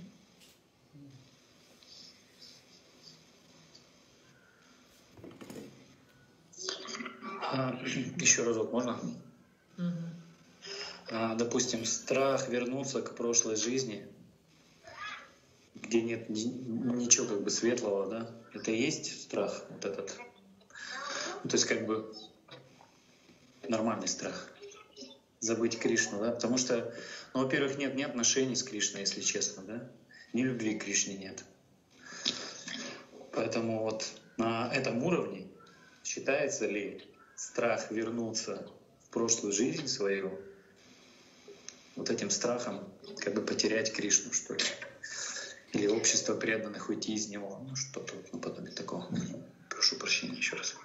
А, еще разок можно? Mm-hmm. А, допустим, страх вернуться к прошлой жизни, где нет ни, ничего как бы светлого, да? Это и есть страх вот этот. Ну, то есть как бы нормальный страх. Забыть Кришну, да? Потому что, ну, во-первых, нет ни отношений с Кришной, если честно, да? Ни любви к Кришне нет. Поэтому вот на этом уровне считается ли страх вернуться в прошлую жизнь свою, вот этим страхом как бы потерять Кришну, что ли? Или общество преданных, уйти из него, ну что-то наподобие такого. Прошу прощения еще раз.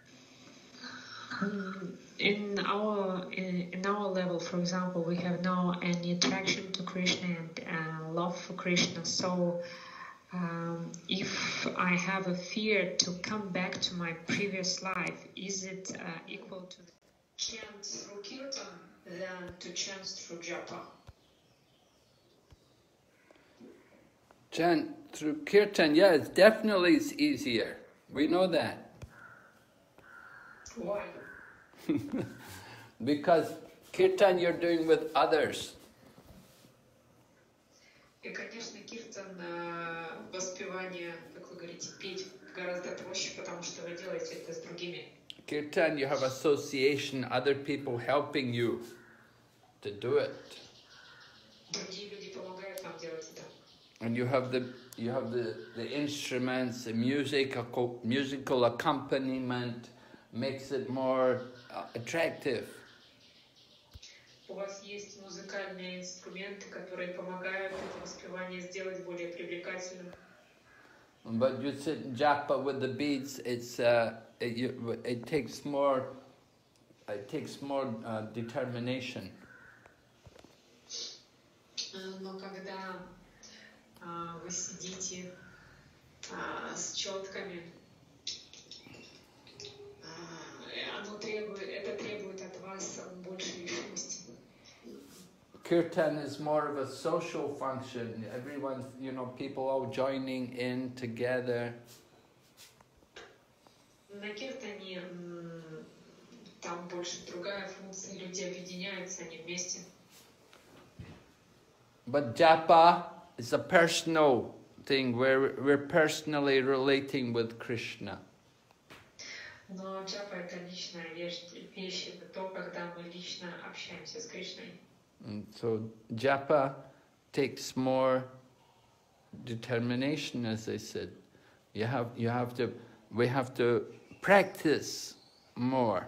In our in, in our level, for example, we have no any attraction to Krishna and uh, love for Krishna. So, um, if I have a fear to come back to my previous life, is it uh, equal to the chant through kirtan than to chant through japa? Chant through kirtan, yeah, it's definitely it's easier. We know that. Why? Because kirtan you're doing with others. И, конечно, киртан, воспевание, как вы говорите, петь гораздо проще, потому что вы делаете это с другими. Kirtan, you have association, other people helping you to do it. Другие люди помогают вам делать это. And you have the you have the, the instruments, the music, musical accompaniment makes it more uh, attractive. У вас есть музыкальные инструменты, которые помогают это воспевание сделать более привлекательным. But you sit japa with the beads, it's uh, it, you, it takes more it takes more uh, determination. Но когда uh, вы сидите uh, с четками, uh, оно требует, это требует от вас большей решимости. Kirtan is more of a social function. Everyone, you know, people all joining in together. На киртане там больше другая функция. Люди объединяются, они вместе. But japa is a personal thing where we're personally relating with Krishna. Но джапа — это личная вещь, вещь, это то, когда мы лично общаемся с Кришной. And so japa takes more determination, as I said. You have, you have to, we have to practice more.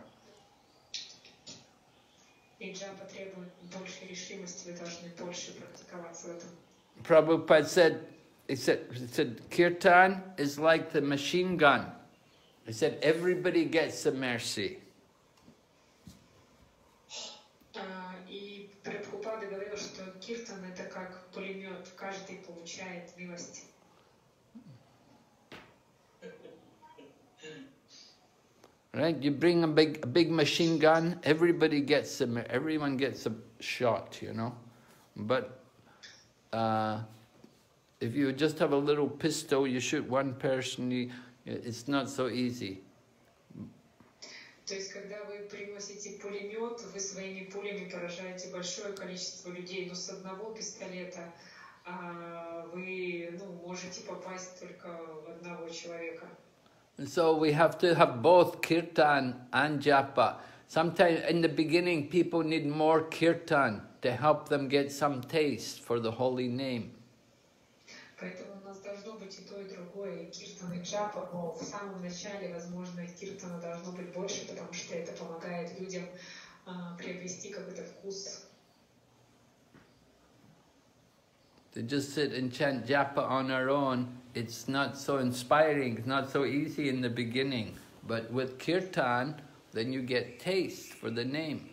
И джапа требует больше решимости, вы должны больше практиковаться в этом. Prabhupada said, he said, he said, Kirtan is like the machine gun. He said, everybody gets a mercy. И Прабхупада говорил, что киртан это как пулемет, каждый получает милость. Right? You bring a big, a big machine gun, everybody gets a, everyone gets a shot, you know. But uh, if you just have a little pistol, you shoot one person, you, it's not so easy. То есть, когда вы приносите пулемет, вы своими пулями поражаете большое количество людей, но с одного пистолета а, вы ну, можете попасть только в одного человека. So we have to have both kirtan and japa. Sometimes in the beginning people need more kirtan to help them get some taste for the holy name. Поэтому у нас должно быть и то, и другое, и киртан, и джапа, но в самом начале, возможно, киртана должно быть больше, потому что это помогает людям а, приобрести какой-то вкус. To just sit and chant japa on our own, it's not so inspiring, it's not so easy in the beginning. But with kirtan, then you get taste for the name.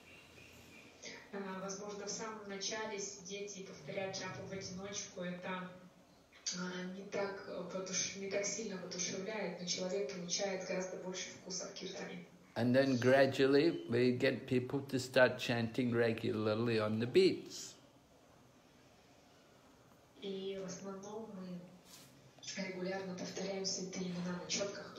А, возможно, в самом начале сидеть и повторять джапу в одиночку, это не так, не так сильно воодушевляет, но человек получает гораздо больше вкуса в киртане. And then gradually we get people to start chanting regularly on the beats. И в основном мы регулярно повторяем святые имена на четках.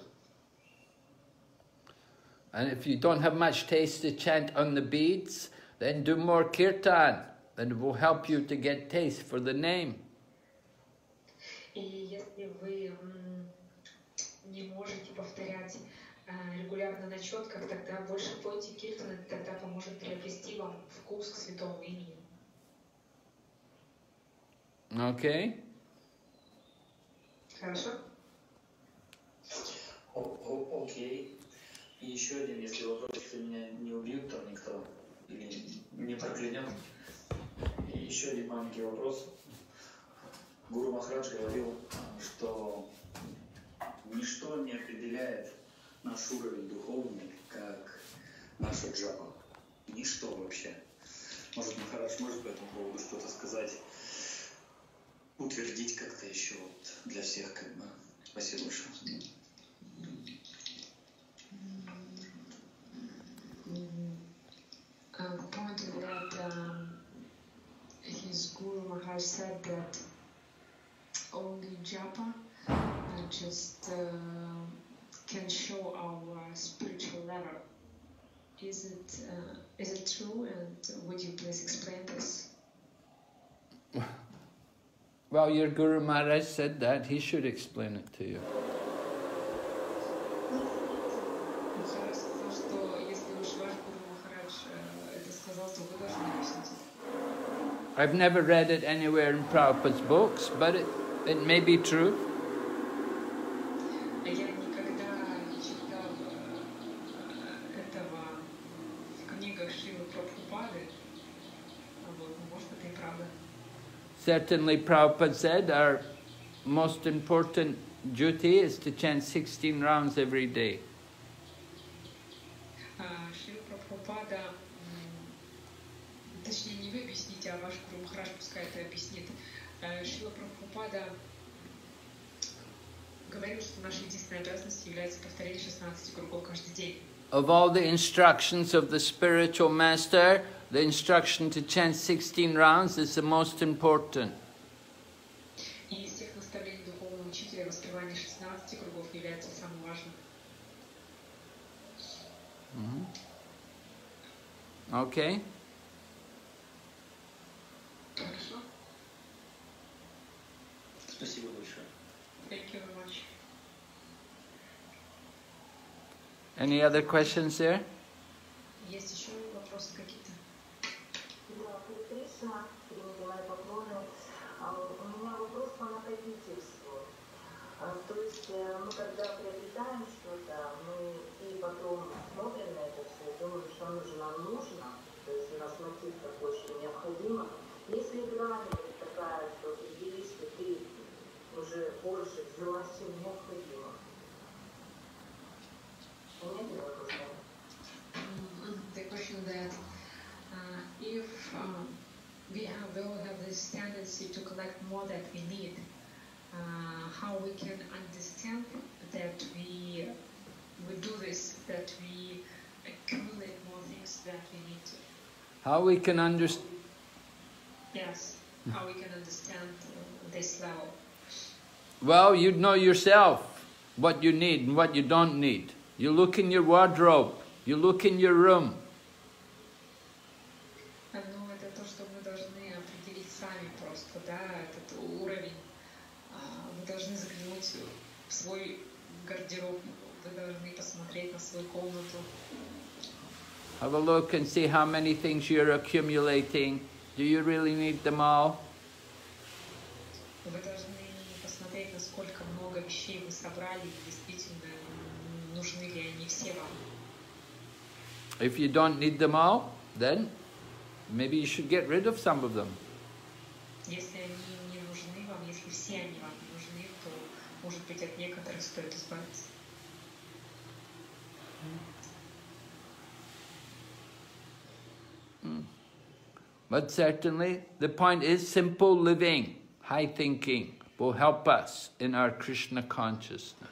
And if you don't have much taste to chant on the beads, then do more kirtan, and it will help you to get taste for the name. И если вы не можете повторять регулярно на четках, тогда больше пойте киртан, это тогда поможет приобрести вам вкус к святому имени. Okay? Хорошо? Окей. И еще один, если вопрос, если меня не убьют, там никто, или не проклянет. И еще один маленький вопрос. Гуру Махарадж говорил, что ничто не определяет наш уровень духовный, как наша джапа. Ничто вообще. Может, Махарадж может по этому поводу что-то сказать, утвердить как-то еще вот для всех, как бы. Спасибо большое. Pointed that um, his Guru Maharaj said that only japa uh, just uh, can show our spiritual level. Is it uh, is it true? And would you please explain this? Well, your Guru Maharaj said that. He should explain it to you. I've never read it anywhere in Prabhupada's books, but it, it may be true. Certainly Prabhupada said our most important duty is to chant sixteen rounds every day. Точнее, не вы объясните, а ваш Гуру Махарадж пускай это объяснит. Шрила Прабхупада говорил, что наша единственная обязанность является повторение шестнадцати кругов каждый день. Of all the instructions of the spiritual master, the instruction to chant sixteen rounds is the most important. И из всех наставлений духовного учителя воспевание шестнадцати кругов является самым важным. Okay. Спасибо большое. Thank you very much. Any other questions there? Есть еще вопросы какие-то? Да, Кришна, принимая поклоны. У меня вопрос по накопительству. А, то есть э, мы когда приобретаем что-то, мы и потом смотрим на это все, думаем, что оно же нам нужно, то есть у нас мотив такой, что необходимо. Если грань такая, что определись, что ты уже больше взяла, чем необходимо. Понятно вопрос? Mm, The question that uh, if um, we have, we all have this tendency to collect more than we need, uh, how we can understand that we we do this, that we accumulate more things that we need to. How we can understand. Yes, how we can understand uh, this level. Well, you know yourself what you need and what you don't need. You look in your wardrobe, you look in your room. Ну, это то, что мы должны определить сами просто, да, этот уровень. Вы должны заглянуть в свой гардероб, вы должны посмотреть на свою комнату. Have a look and see how many things you're accumulating. Do you really need them all? Вы должны посмотреть, насколько много вещей вы собрали, и действительно нужны ли они все вам. If you don't need them all, then maybe you should get rid of some of them. Если они не нужны вам, если все они вам не нужны, то, может быть, от некоторых стоит избавиться. Mm. But certainly, the point is simple living, high thinking will help us in our Krishna consciousness.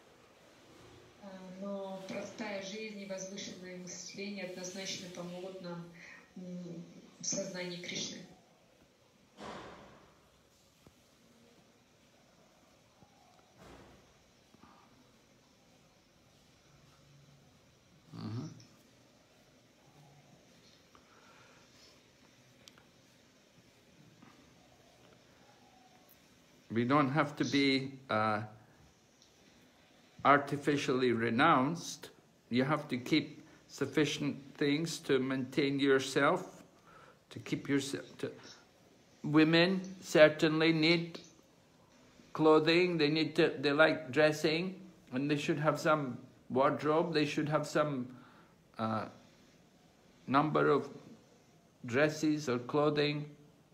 Но простая жизнь и возвышенное мышление однозначно помогут нам в сознании Кришны. Mm-hmm. We don't have to be uh, artificially renounced. You have to keep sufficient things to maintain yourself, to keep yourself. To, women certainly need clothing. They need to. They like dressing, and they should have some wardrobe. They should have some uh, number of dresses or clothing.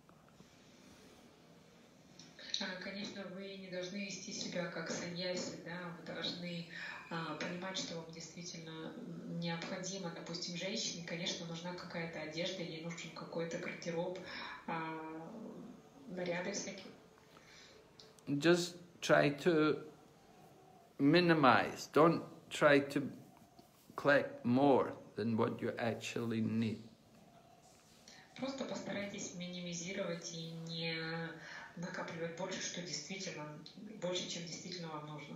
Конечно, вы не должны вести себя как саньяси, да, вы должны а, понимать, что вам действительно необходимо. Допустим, женщине, конечно, нужна какая-то одежда, ей нужен какой-то гардероб, а, наряды всякие. Just try to minimize. Don't try to collect more than what you actually need. Просто постарайтесь минимизировать и не накапливать больше, что действительно, больше, чем действительно вам нужно.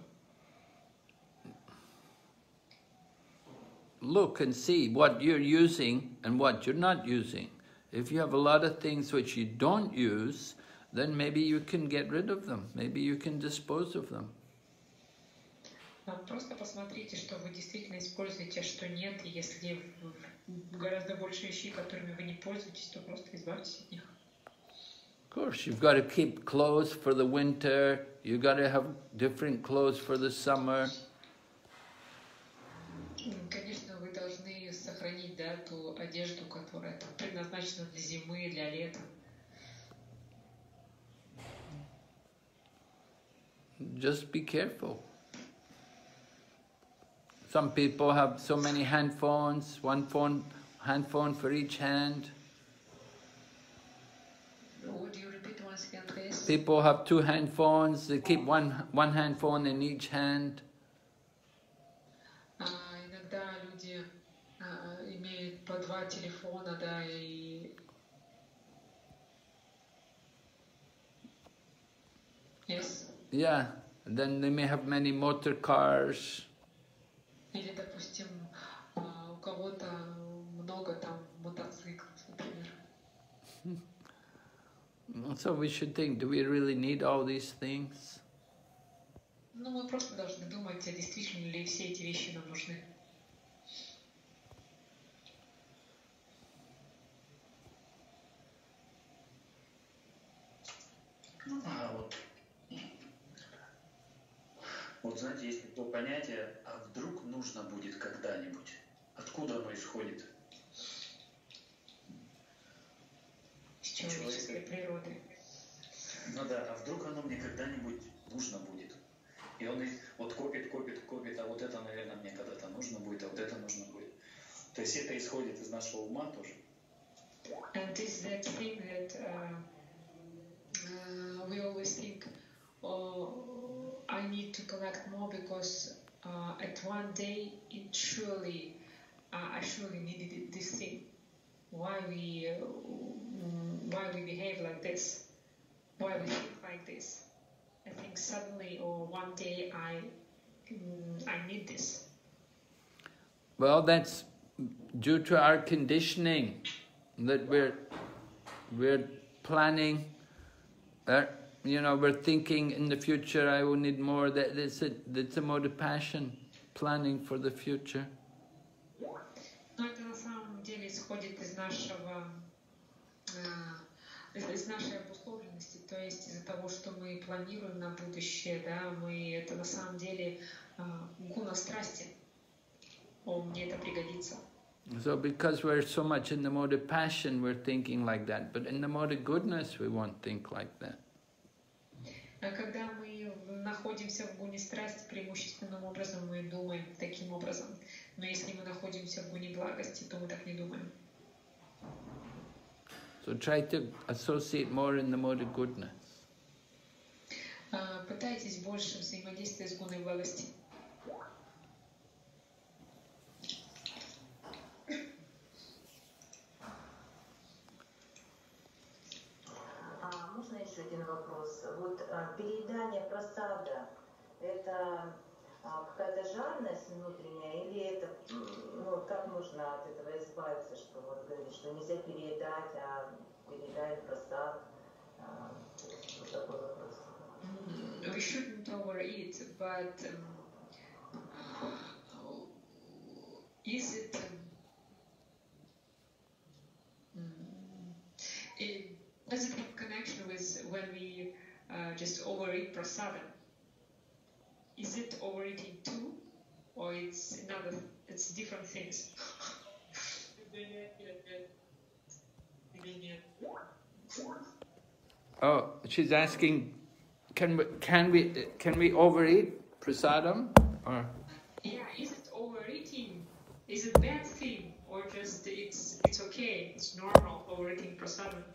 Look and see what you're using and what you're not using. If you have a lot of things which you don't use, then maybe you can get rid of them. Maybe you can dispose of them. Просто посмотрите, что вы действительно используете, а что нет. И если гораздо больше вещей, которыми вы не пользуетесь, то просто избавьтесь от них. Of course, you've got to keep clothes for the winter. You've got to have different clothes for the summer. Конечно, вы должны сохранить, да, ту одежду, которая там предназначена для зимы, для лета. Just be careful. Some people have so many hand phones, one phone, hand phone for each hand. Would you repeat once again, please? People have two hand phones, they keep one, one hand phone in each hand. А, иногда люди а, имеют по два телефона, да, и... Yes. Yeah, and then they may have many motor cars. Или, допустим, а, у кого-то много там мотоциклов, например. So we should think, do we really need all these things? Ну, мы просто должны думать, а действительно ли все эти вещи нам нужны. А вот Вот знаете, есть такое понятие, а вдруг нужно будет когда-нибудь. Откуда оно исходит? С человеческой природы. Ну да, а вдруг оно мне когда-нибудь нужно будет? И он их вот копит, копит, копит, а вот это, наверное, мне когда-то нужно будет, а вот это нужно будет. То есть это исходит из нашего ума тоже. And this is that thing that uh, uh, we always think, oh, I need to collect more because uh, at one day it surely, uh, I surely needed this thing. Why we, uh, why we behave like this? Why we think like this? I think suddenly or one day I, mm, I need this. Well, that's due to our conditioning, that we're we're planning, uh, you know, we're thinking in the future I will need more. That that's a that's a mode of passion, planning for the future. Но это на самом деле исходит из нашего, из, из нашей обусловленности, то есть из-за того, что мы планируем на будущее, да, мы это на самом деле гуна страсти. О, мне это пригодится. So because we're so much in the mode of passion, we're thinking like that. But in the mode of goodness, we won't think like that. Когда мы находимся в гуне страсти, преимущественным образом мы думаем таким образом. Но если мы находимся в гуне благости, то мы так не думаем. So try to associate more in the mode of goodness. Пытайтесь больше взаимодействовать с гуной благости. Можно еще один вопрос? Вот а, переедание просада, это а, какая-то жадность внутренняя, или это, ну, как можно от этого избавиться, что вот говорит, что нельзя переедать, а переедает просад? А, вот такой вопрос. We shouldn't overeat, but um, is it, um, it does it have connection with when we uh, just overeat prasadam? Is it overeating too, or it's another? It's different things. Oh, she's asking, can we can we can we overeat prasadam or? Yeah, is it overeating? Is it a bad thing, or just it's it's okay? It's normal overeating prasadam.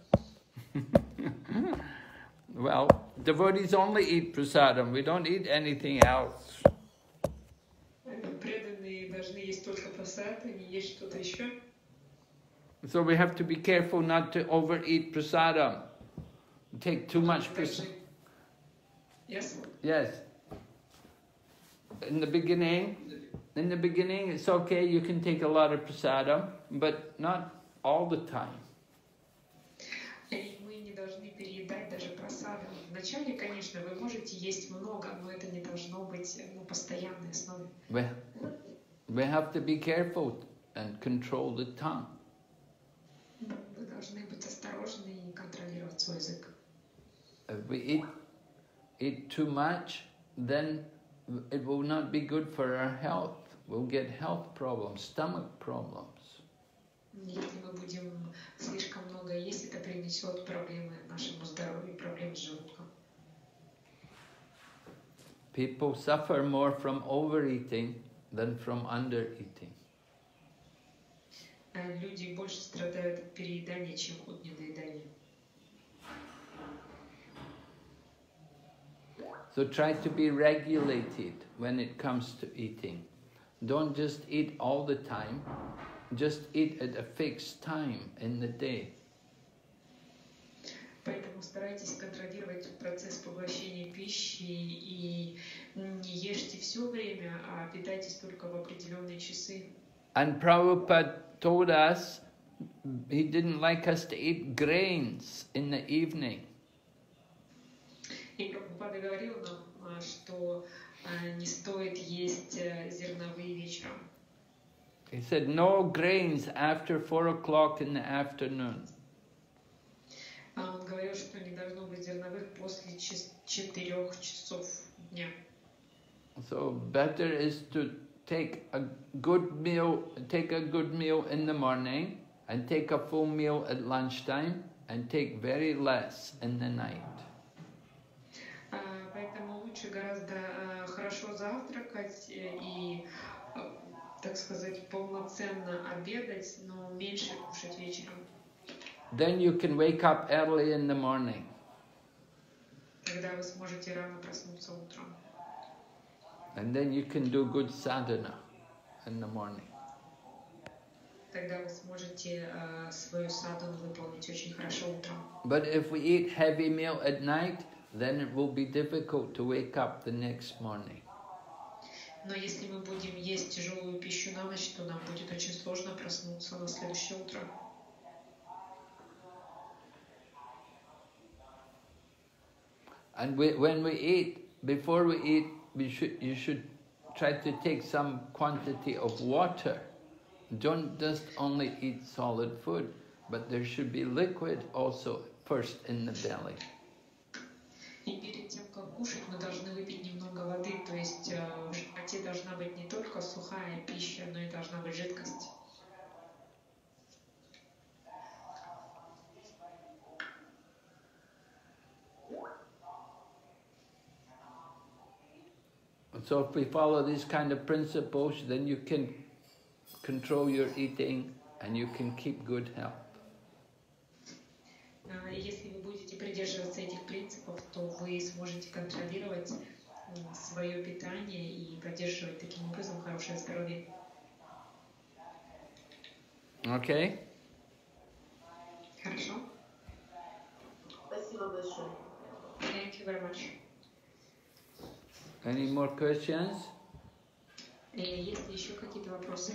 Well, devotees only eat prasadam. We don't eat anything else. Преданные должны есть только прасад, а не есть что-то еще. So we have to be careful not to overeat prasadam. Take too much prasadam. Yes. Yes. In the beginning, in the beginning, it's okay. You can take a lot of prasadam, but not all the time. И мы не должны переедать даже просадом. Вначале, конечно, вы можете есть много, но это не должно быть на постоянной основе. We, we have to be careful and control the tongue. Вы должны быть осторожны и контролировать свой язык. If we eat, eat too much, then it will not be good for our health. We'll get health problems, stomach problems. Если мы будем слишком много есть, это принесет проблемы нашему здоровью, проблемы с желудком. People suffer more from overeating than from undereating. Люди больше страдают от переедания, чем от недоедания. So try to be regulated when it comes to eating. Don't just eat all the time. Just eat at a fixed time in the day. Поэтому старайтесь контролировать процесс поглощения пищи и не ешьте все время, а питайтесь только в определенные часы. And Prabhupada told us he didn't like us to eat grains in the evening. И Прабхупада говорил нам, что не стоит есть зерновые вечером. He said no grains after four o'clock in the afternoon. Он говорил, что не должно быть зерновых после четырех часов дня. So better is to take a good meal, take a good meal in the morning, and take a full meal at lunchtime, and take very less in the night. А, Поэтому лучше гораздо э, хорошо завтракать э, и, э, так сказать, полноценно обедать, но меньше кушать вечером. Then you can wake up early in the morning. Тогда вы сможете рано проснуться утром. And then you can do good sadhana in the morning. Тогда вы сможете э, свою садхану выполнить очень хорошо утром. But if we eat heavy meal at night, then it will be difficult to wake up the next morning. Но если мы будем есть тяжелую пищу на ночь, то нам будет очень сложно проснуться на следующее утро. And we, when we eat, before we eat, we should, you should try to take some quantity of water. Don't just only eat solid food, but there should be liquid also first in the belly. И перед тем, как кушать, мы должны выпить немного воды, то есть э, в животе должна быть не только сухая пища, но и должна быть жидкость. So if we follow these kind of principles, then you can control your eating and you can keep good health. А, и Если вы будете придерживаться этих принципов, то вы сможете контролировать м, свое питание и поддерживать таким образом хорошее здоровье. Okay? Хорошо? Спасибо большое. Thank you very much. Any more questions? И есть ли еще какие-то вопросы?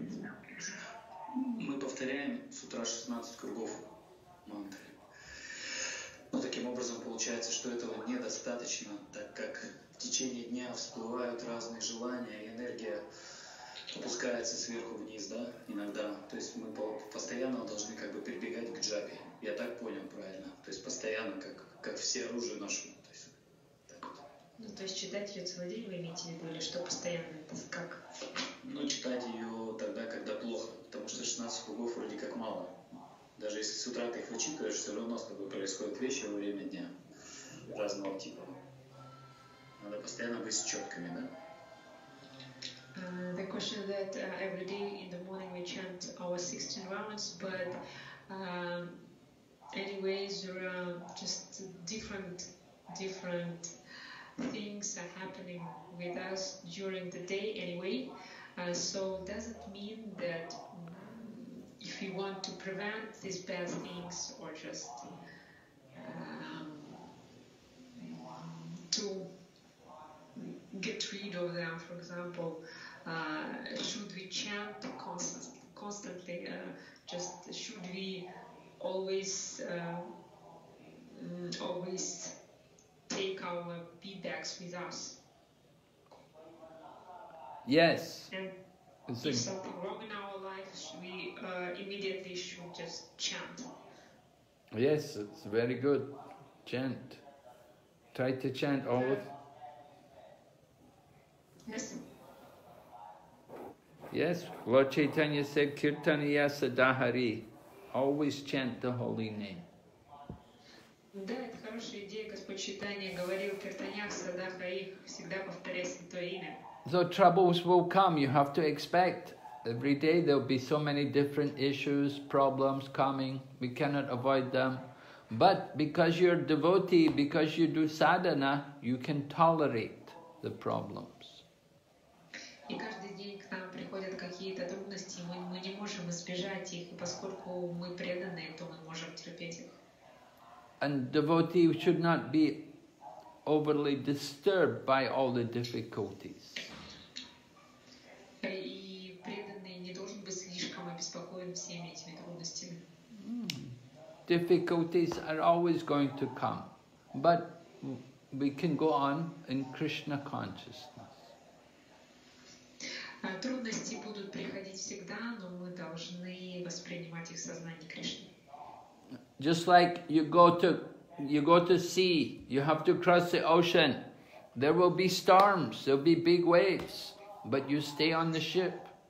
Мы повторяем с утра шестнадцать кругов мантры. Но таким образом получается, что этого недостаточно, так как в течение дня всплывают разные желания, и энергия опускается сверху вниз, да, иногда. То есть мы постоянно должны как бы прибегать к джапе. Я так понял правильно? То есть постоянно, как, как все оружие ношу. То есть, так вот. Ну, то есть читать ее целый день вы имеете в виду, или что постоянно? Это как? Ну, читать ее тогда, когда плохо, потому что шестнадцать кругов вроде как мало. Даже если с утра ты их вычитываешь, все равно с тобой происходят вещи во время дня разного типа. Надо постоянно быть четкими, да? Uh, the question that uh, every day in the morning we chant our sixteen rounds, but um, anyways there are just different different things are happening with us during the day anyway. Uh, so does it mean that um, if we want to prevent these bad things or just um, to get rid of them, for example, uh, should we chant constant, constantly? Uh, just should we always uh, mm, always take our feedbacks with us? Yes. And It's if a- something wrong in our life, should we uh, immediately should just chant? Yes, it's very good. Chant. Try to chant all of... Yes. Yes, Lord Chaitanya said, Kirtaniya Sadahari. Always chant the holy name. Да, это хорошая идея. Господь Чайтанья говорил: Киртанях Садахари, всегда повторяй святое имя. So troubles will come, you have to expect. Every day there'll be so many different issues, problems coming. We cannot avoid them. But because you're a devotee, because you do sadhana, you can tolerate the problems. И каждый день к нам приходят какие-то трудности, мы, мы не можем избежать их, и поскольку мы преданные, то мы можем терпеть их. And devotee should not be overly disturbed by all the difficulties. И преданный не должен быть слишком обеспокоен всеми этими трудностями. Difficulties are always going to come, but we can go on in Krishna consciousness. А, Трудности будут приходить всегда, но мы должны воспринимать их в сознании Кришны. Just like you go to you go to sea, you have to cross the ocean, There will be storms, there'll be big waves, but you stay on the ship.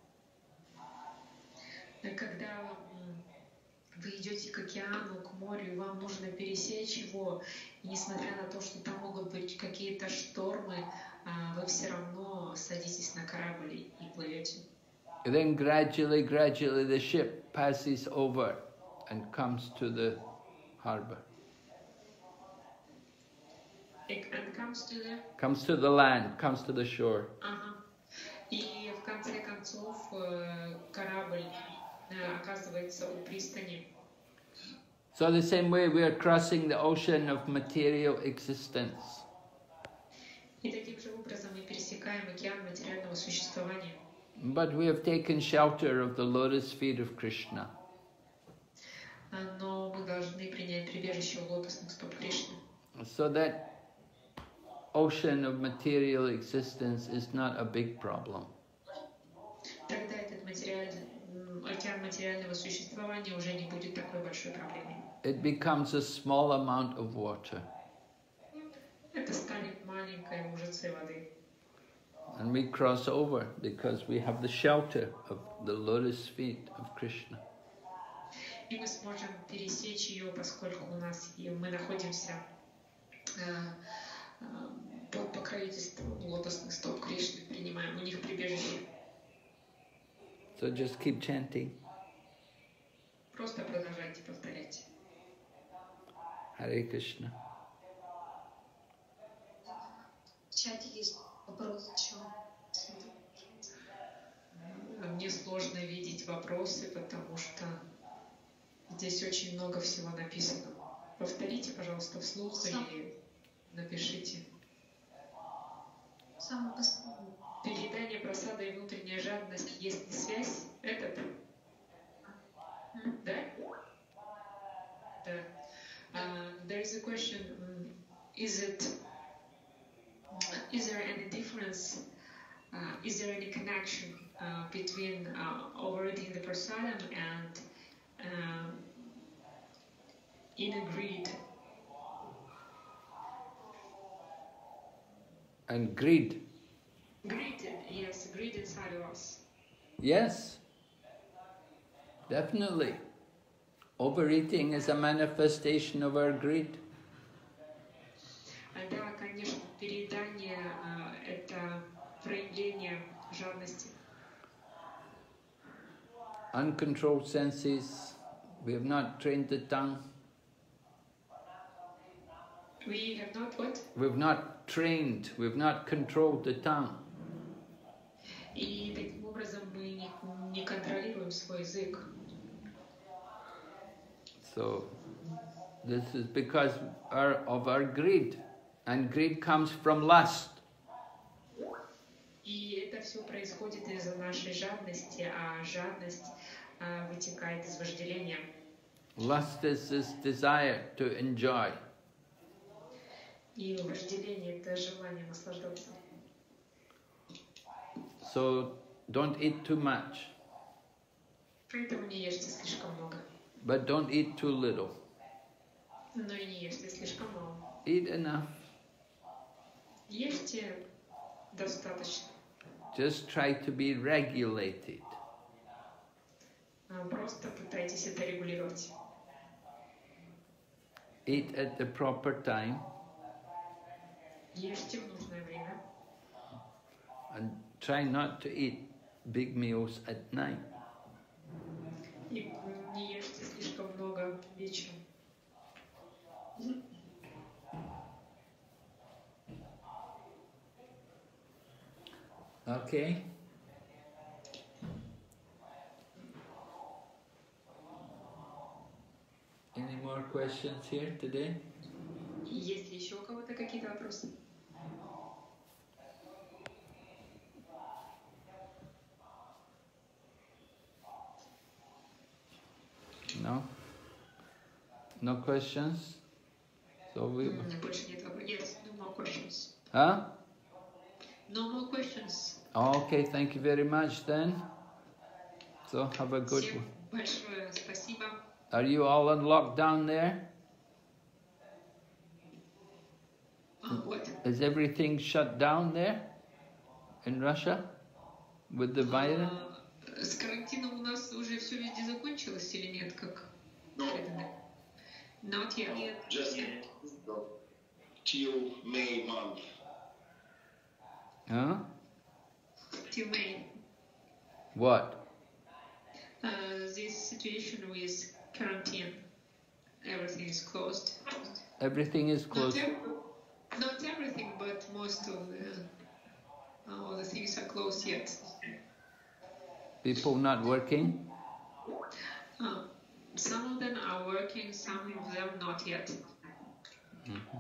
Когда м, вы идете к океану, к морю, и вам нужно пересечь его, и несмотря на то, что там могут быть какие-то штормы, а, вы все равно садитесь на корабль и и плывете. Then gradually, gradually the ship passes over and comes to the harbor. It and comes to the... Comes to the land, comes to the shore. Ага. И в конце концов э, корабль э, оказывается у пристани. So the same way we are crossing the ocean of material existence. И таким же образом мы пересекаем океан материального существования. But we have taken shelter of the lotus feet of Krishna. А, Но мы должны принять прибежище у лотосных стоп Кришны. So that ocean of material existence is not a big problem. Тогда этот материальный, м, океан материального существования уже не будет такой большой проблемой. It becomes a small amount of water. Это станет маленькой лужицей воды. And we cross over because we have the shelter of the lotus feet of Krishna. И мы сможем пересечь ее, поскольку у нас и мы находимся э, э, под покровительством лотосных стоп Кришны, принимаем у них прибежище. So just keep chanting. Просто продолжайте повторять. Hare Krishna. В чате есть вопрос еще. Мне сложно видеть вопросы, потому что здесь очень много всего написано. Повторите, пожалуйста, вслух Сам. или напишите. Самый последний. Переедание, просада и внутренняя жадность, есть ли связь? Этот? М? Да? Да. Uh, there is a question. um, Is it? Is there any difference? Uh, is there any connection uh, between uh, overeating the prasadam and um, inner greed? And greed. Greed, yes, greed inside of us. Yes, definitely. Overeating is a manifestation of our greed. А, Да, конечно, переедание а, – это проявление жадности. Uncontrolled senses, we have not trained the tongue. We have not what? We've not trained, we've not controlled the tongue. И таким образом мы не, не контролируем свой язык. So, this is because our, of our greed. And greed comes from lust. И это все происходит из-за нашей жадности, а жадность а, вытекает из вожделения. Lust is this desire to enjoy. И вожделение – это желание наслаждаться. So, don't eat too much, Поэтому не ешьте слишком много, but don't eat too little. но и не ешьте слишком мало. Eat enough. Ешьте достаточно. Just try to be regulated. А, Просто пытайтесь это регулировать. Eat at the proper time Ешьте в нужное время. and try not to eat big meals at night. И не ешьте слишком много вечером. Okay? Any more questions here today? Есть ли еще у кого-то какие-то вопросы? No? No questions? So we... М, Больше нет вопросов. Yes, no more questions. Huh? No more questions. Okay, thank you very much then. So have a good Всем one. большое спасибо. Are you all on lockdown there? А, Вот. Is everything shut down there in Russia with the virus? А, с карантином у нас уже все везде закончилось или нет? Как? No, Not yet. just till May month. Huh? Till May. What? Uh, this situation with quarantine. Everything is closed. Everything is closed. Not, ev- not everything, but most of the, uh, all the things are closed yet. People not working? Uh, some of them are working, some of them not yet. Mm-hmm.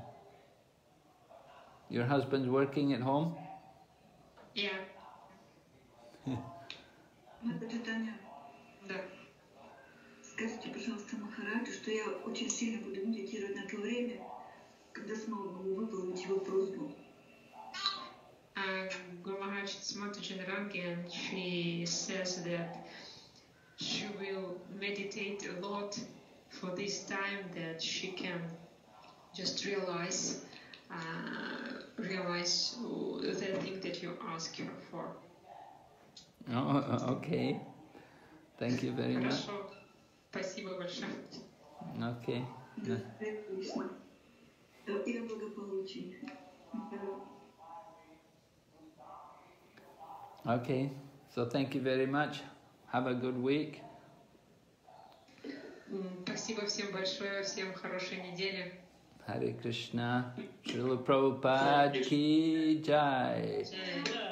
Your husband's working at home? Yeah. Мадхата Таня, Да. скажите, пожалуйста, Махараджу, что я очень сильно буду медитировать на то время, когда смогу выполнить его просьбу. Uh, Guru Maharaj Mataji Narangi, and she says that she will meditate a lot for this time, that she can just realize uh, realize the thing that you ask her for. Oh, okay. Thank you very much. Хорошо. Спасибо большое. Okay. Да, отлично. И о благополучии. Okay. So thank you very much. Have a good week. М, Спасибо всем большое, всем хорошей недели. Hare Krishna. Srila Prabhupada ki jai. Jai.